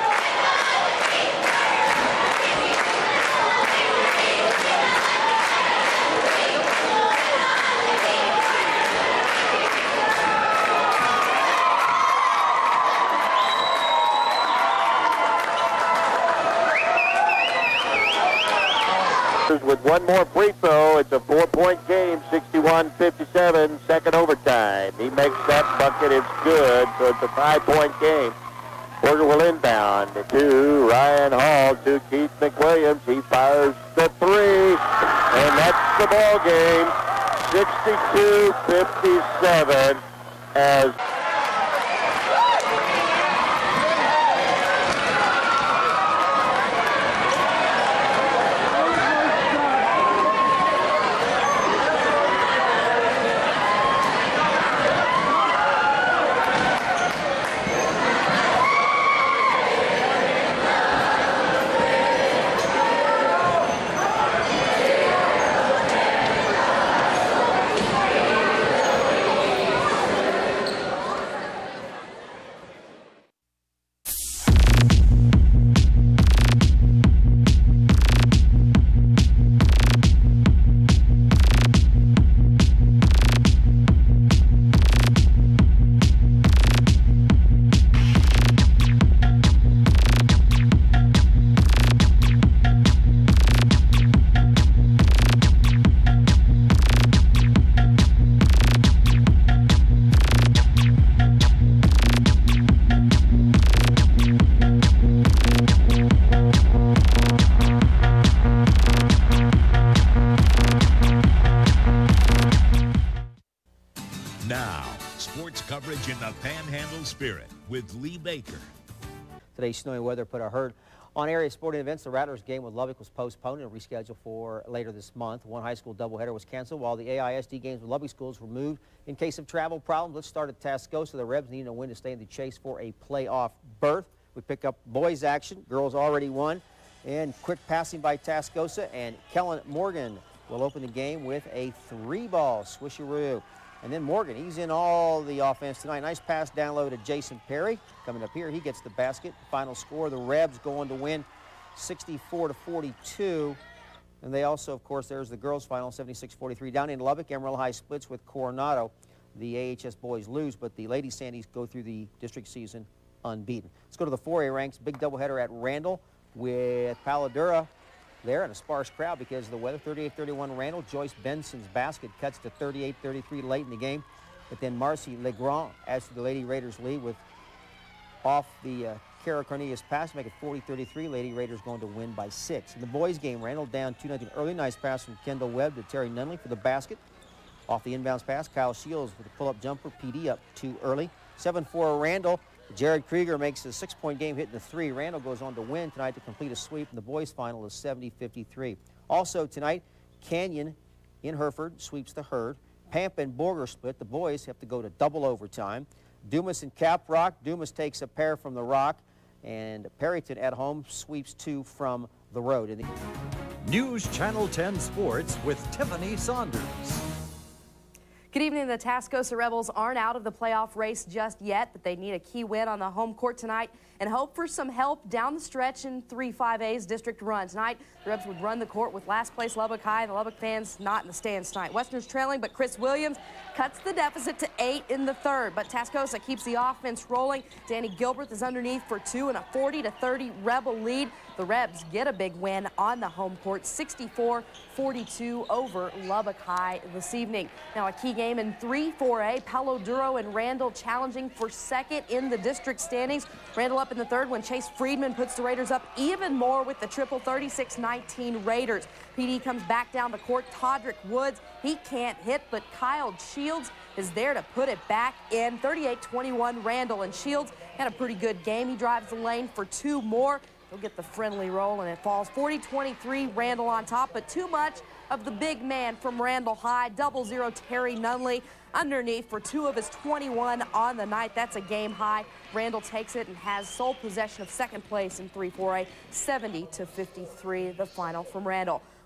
With one more free throw, it's a 4-point game, 61-57, second overtime. He makes that bucket, it's good, so it's a 5-point game. Borger will inbound to Ryan Hall, to Keith McWilliams. He fires the three, and that's the ball game, 62-57, as coverage in the Panhandle spirit with Lee Baker. Today's snowy weather put a hurt on area sporting events. The Rattlers game with Lubbock was postponed and rescheduled for later this month. One high school doubleheader was canceled while the AISD games with Lubbock schools were moved in case of travel problems. Let's start at Tascosa. The Rebs need a win to stay in the chase for a playoff berth. We pick up boys action. Girls already won. And quick passing by Tascosa, and Kellen Morgan will open the game with a 3-ball swisheroo. And then Morgan, he's in all the offense tonight. Nice pass down low to Jason Perry. Coming up here, he gets the basket. Final score, the Rebs going to win 64-42. And they also, of course, there's the girls' final, 76-43. Down in Lubbock, Emerald High splits with Coronado. The AHS boys lose, but the Lady Sandies go through the district season unbeaten. Let's go to the 4A ranks. Big doubleheader at Randall with Paladura there in a sparse crowd because of the weather. 38-31 Randall. Joyce Benson's basket cuts to 38-33 late in the game. But then Marcy Legrand adds to the Lady Raiders lead with off the Cara Cornelius pass, make it 40-33. Lady Raiders going to win by 6. In the boys game, Randall down 2-0 early. Nice pass from Kendall Webb to Terry Nunley for the basket. Off the inbounds pass, Kyle Shields with a pull-up jumper. PD up too early. 7-4 Randall. Jared Krieger makes a 6-point game, hitting the 3. Randall goes on to win tonight to complete a sweep, and the boys' final is 70-53. Also tonight, Canyon in Hereford sweeps the Herd. Pampa and Borger split. The boys have to go to double overtime. Dumas and Caprock. Dumas takes a pair from the Rock, and Perryton at home sweeps 2 from the road. News Channel 10 Sports with Tiffany Saunders. Good evening. The Tascosa Rebels aren't out of the playoff race just yet, but they need a key win on the home court tonight and hope for some help down the stretch in 3-5A's district run. Tonight, the Rebs would run the court with last place Lubbock High, and the Lubbock fans not in the stands tonight. Western's trailing, but Chris Williams cuts the deficit to 8 in the third. But Tascosa keeps the offense rolling. Danny Gilbert is underneath for 2 and a 40-30 Rebel lead. The Rebs get a big win on the home court, 64-42 over Lubbock High this evening. Now a key game in 3-4A, Palo Duro and Randall challenging for second in the district standings. Randall up in the third when Chase Friedman puts the Raiders up even more with the triple 36-19 Raiders. PD comes back down the court. Todrick Woods, he can't hit, but Kyle Shields is there to put it back in. 38-21 Randall, and Shields had a pretty good game. He drives the lane for 2 more. He'll get the friendly roll, and it falls 40-23 Randall on top, but too much of the big man from Randall High. 0-0 Terry Nunley underneath for 2 of his 21 on the night. That's a game high. Randall takes it and has sole possession of second place in 3-4A, 70-53, the final from Randall.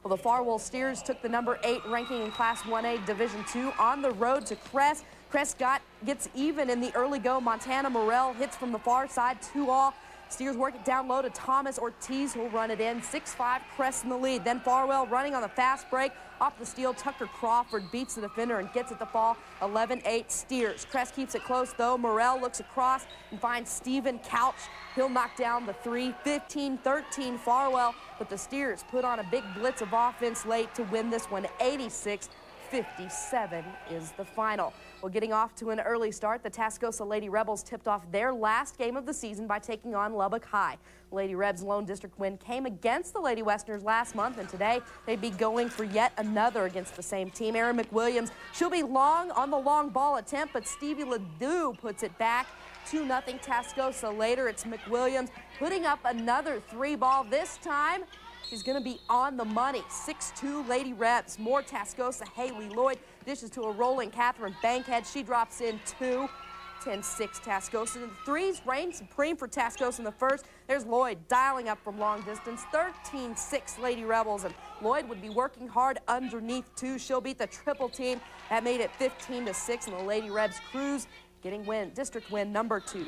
Well, the Farwell Steers took the number 8 ranking in Class 1A Division II on the road to Crest. Crest gets even in the early go. Montana Morrell hits from the far side, 2-all. Steers work it down low to Thomas Ortiz, who'll run it in. 6-5, Crest in the lead. Then Farwell running on the fast break. Off the steal, Tucker Crawford beats the defender and gets it to fall. 11-8 Steers. Crest keeps it close, though. Morrell looks across and finds Stephen Couch. He'll knock down the 3. 15-13 Farwell, but the Steers put on a big blitz of offense late to win this one. 86-57 is the final. Well, getting off to an early start, the Tascosa Lady Rebels tipped off their last game of the season by taking on Lubbock High. Lady Rebs' lone district win came against the Lady Westerners last month, and today they'd be going for yet another against the same team. Erin McWilliams, she'll be long on the long ball attempt, but Stevie Ledoux puts it back. 2-0 Tascosa later. It's McWilliams putting up another 3-ball. This time, she's going to be on the money. 6-2 Lady Rebs. More Tascosa. Haley Lloyd dishes to a rolling Catherine Bankhead. She drops in 2. 10-6 Tascosa. The threes reign supreme for Tascosa in the first. There's Lloyd dialing up from long distance. 13-6 Lady Rebels, and Lloyd would be working hard underneath too. She'll beat the triple team. That made it 15-6, and the Lady Rebs cruise, getting district win number 2,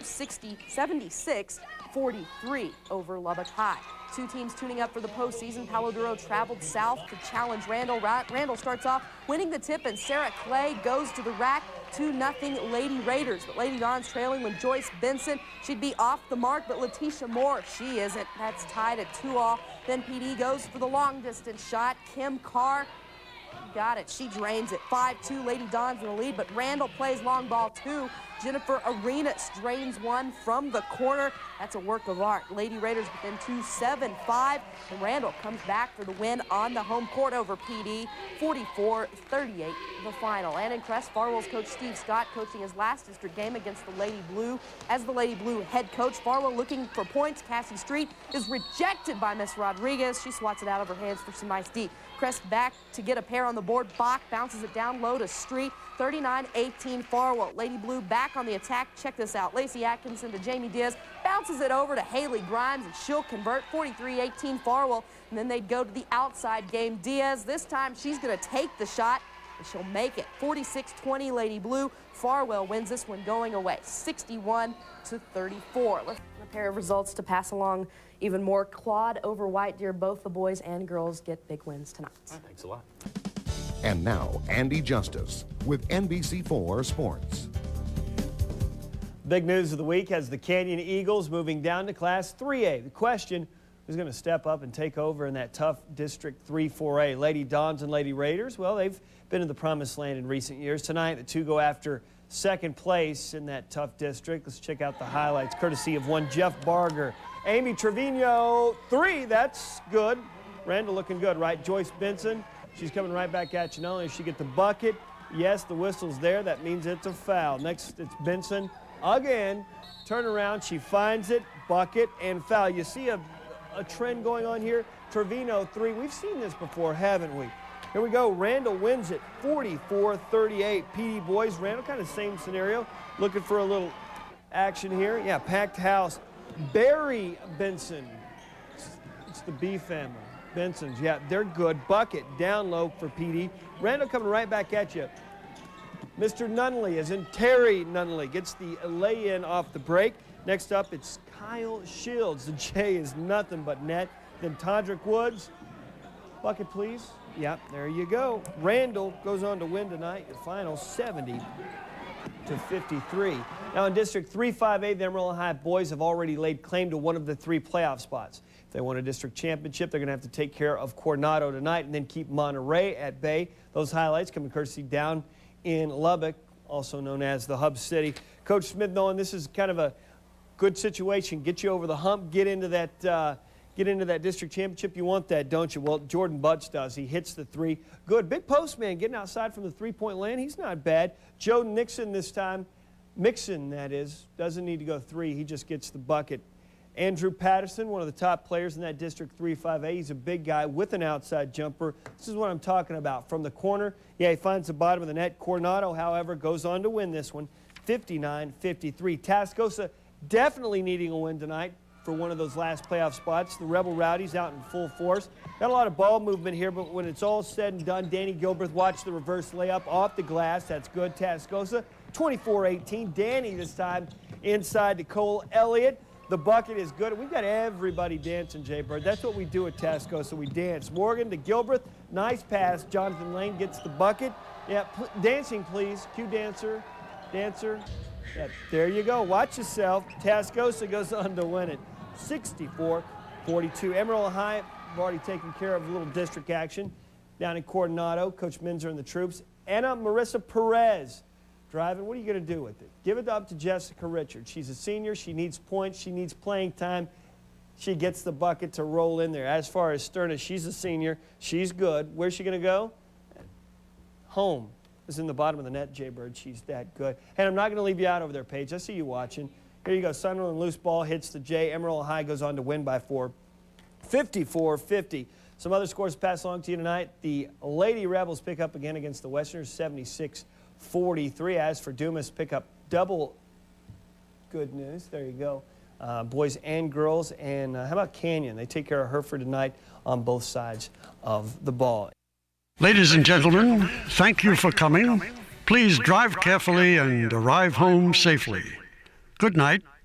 76-43 over Lubbock High. Two teams tuning up for the postseason. Palo Duro traveled south to challenge Randall. Randall starts off winning the tip, and Sarah Clay goes to the rack. 2-0 Lady Raiders, but Lady Dons trailing when Joyce Benson, she'd be off the mark, but Letitia Moore, she isn't. That's tied at 2-all. Then PD goes for the long distance shot. Kim Carr got it. She drains it. 5-2 Lady Dons in the lead, but Randall plays long ball 2. Jennifer Arenas drains one from the corner. That's a work of art. Lady Raiders within 2, 7-5, and Randall comes back for the win on the home court over PD. 44-38 the final. And in Crest, Farwell's coach Steve Scott coaching his last district game against the Lady Blue. As the Lady Blue head coach, Farwell looking for points. Cassie Street is rejected by Miss Rodriguez. She swats it out of her hands for some nice D. Crest back to get a pair on the board. Bach bounces it down low to Street. 39-18 Farwell. Lady Blue back on the attack. Check this out. Lacey Atkinson to Jamie Diaz. Bounces it over to Haley Grimes, and she'll convert. 43-18 Farwell. And then they'd go to the outside game. Diaz, this time she's going to take the shot, and she'll make it. 46-20 Lady Blue. Farwell wins this one going away. 61-34. Let's a pair of results to pass along even more. Quad over White Deer. Both the boys and girls get big wins tonight. Thanks a lot. And now, Andy Justice with NBC4 Sports. Big news of the week has the Canyon Eagles moving down to Class 3A. The question, who's going to step up and take over in that tough District 3-4A? Lady Dons and Lady Raiders, well, they've been in the promised land in recent years. Tonight, the two go after second place in that tough district. Let's check out the highlights, courtesy of one Jeff Barger. Amy Trevino, 3, that's good. Randall looking good, right? Joyce Benson, she's coming right back at you. Not only does she get the bucket, yes, the whistle's there. That means it's a foul. Next, it's Benson again. Turn around, she finds it, bucket, and foul. You see a trend going on here. Trevino, 3. We've seen this before, haven't we? Here we go. Randall wins it, 44-38. PD boys, Randall, kind of same scenario. Looking for a little action here. Yeah, packed house. Barry Benson. It's the B family. Benson's, yeah, they're good. Bucket down low for PD. Randall coming right back at you. Mr. Nunley, as in Terry Nunley, gets the lay-in off the break. Next up, it's Kyle Shields. The J is nothing but net. Then Todrick Woods. Bucket, please. Yeah, there you go. Randall goes on to win tonight. The final 70-53. Now in District 3-5A, the Amarillo High boys have already laid claim to one of the 3 playoff spots. If they want a district championship, they're going to have to take care of Coronado tonight and then keep Monterey at bay. Those highlights coming courtesy down in Lubbock, also known as the Hub City. Coach Smith, knowing this is kind of a good situation, get you over the hump, get into that district championship. You want that, don't you? Well, Jordan Butts does. He hits the 3. Good. Big post man getting outside from the 3-point land. He's not bad. Joe Nixon this time. Mixon, that is, doesn't need to go 3. He just gets the bucket. Andrew Patterson, one of the top players in that District 3-5A. He's a big guy with an outside jumper. This is what I'm talking about. From the corner, yeah, he finds the bottom of the net. Coronado, however, goes on to win this one, 59-53. Tascosa definitely needing a win tonight. for one of those last playoff spots. The Rebel Rowdies out in full force. Got a lot of ball movement here, but when it's all said and done, Danny Gilbreth watched the reverse layup off the glass. That's good. Tascosa, 24-18. Danny this time inside to Cole Elliott. The bucket is good. We've got everybody dancing, Jay Bird. That's what we do at Tascosa. We dance. Morgan to Gilbreth. Nice pass. Jonathan Lane gets the bucket. Yeah, dancing, please. Cue dancer. Dancer. Yeah, there you go. Watch yourself. Tascosa goes on to win it. 64-42. Emerald High have already taken care of a little district action down in Coronado. Coach Minzer and the troops. Anna Marissa Perez driving. What are you going to do with it? Give it up to Jessica Richards. She's a senior. She needs points. She needs playing time. She gets the bucket to roll in there. As far as Sterna, she's a senior. She's good. Where's she going to go? Home. Is in the bottom of the net, Jay Bird. She's that good. And I'm not going to leave you out over there, Paige. I see you watching. Here you go. Sunderland loose ball hits the J. Emerald High goes on to win by 4. 54-50. Some other scores passed along to you tonight. The Lady Rebels pick up again against the Westerners, 76-43. As for Dumas, pick up double good news. There you go. Boys and girls. And how about Canyon? They take care of Hereford tonight on both sides of the ball. Ladies and gentlemen, thank you for coming. Please drive carefully and arrive home safely. Good night.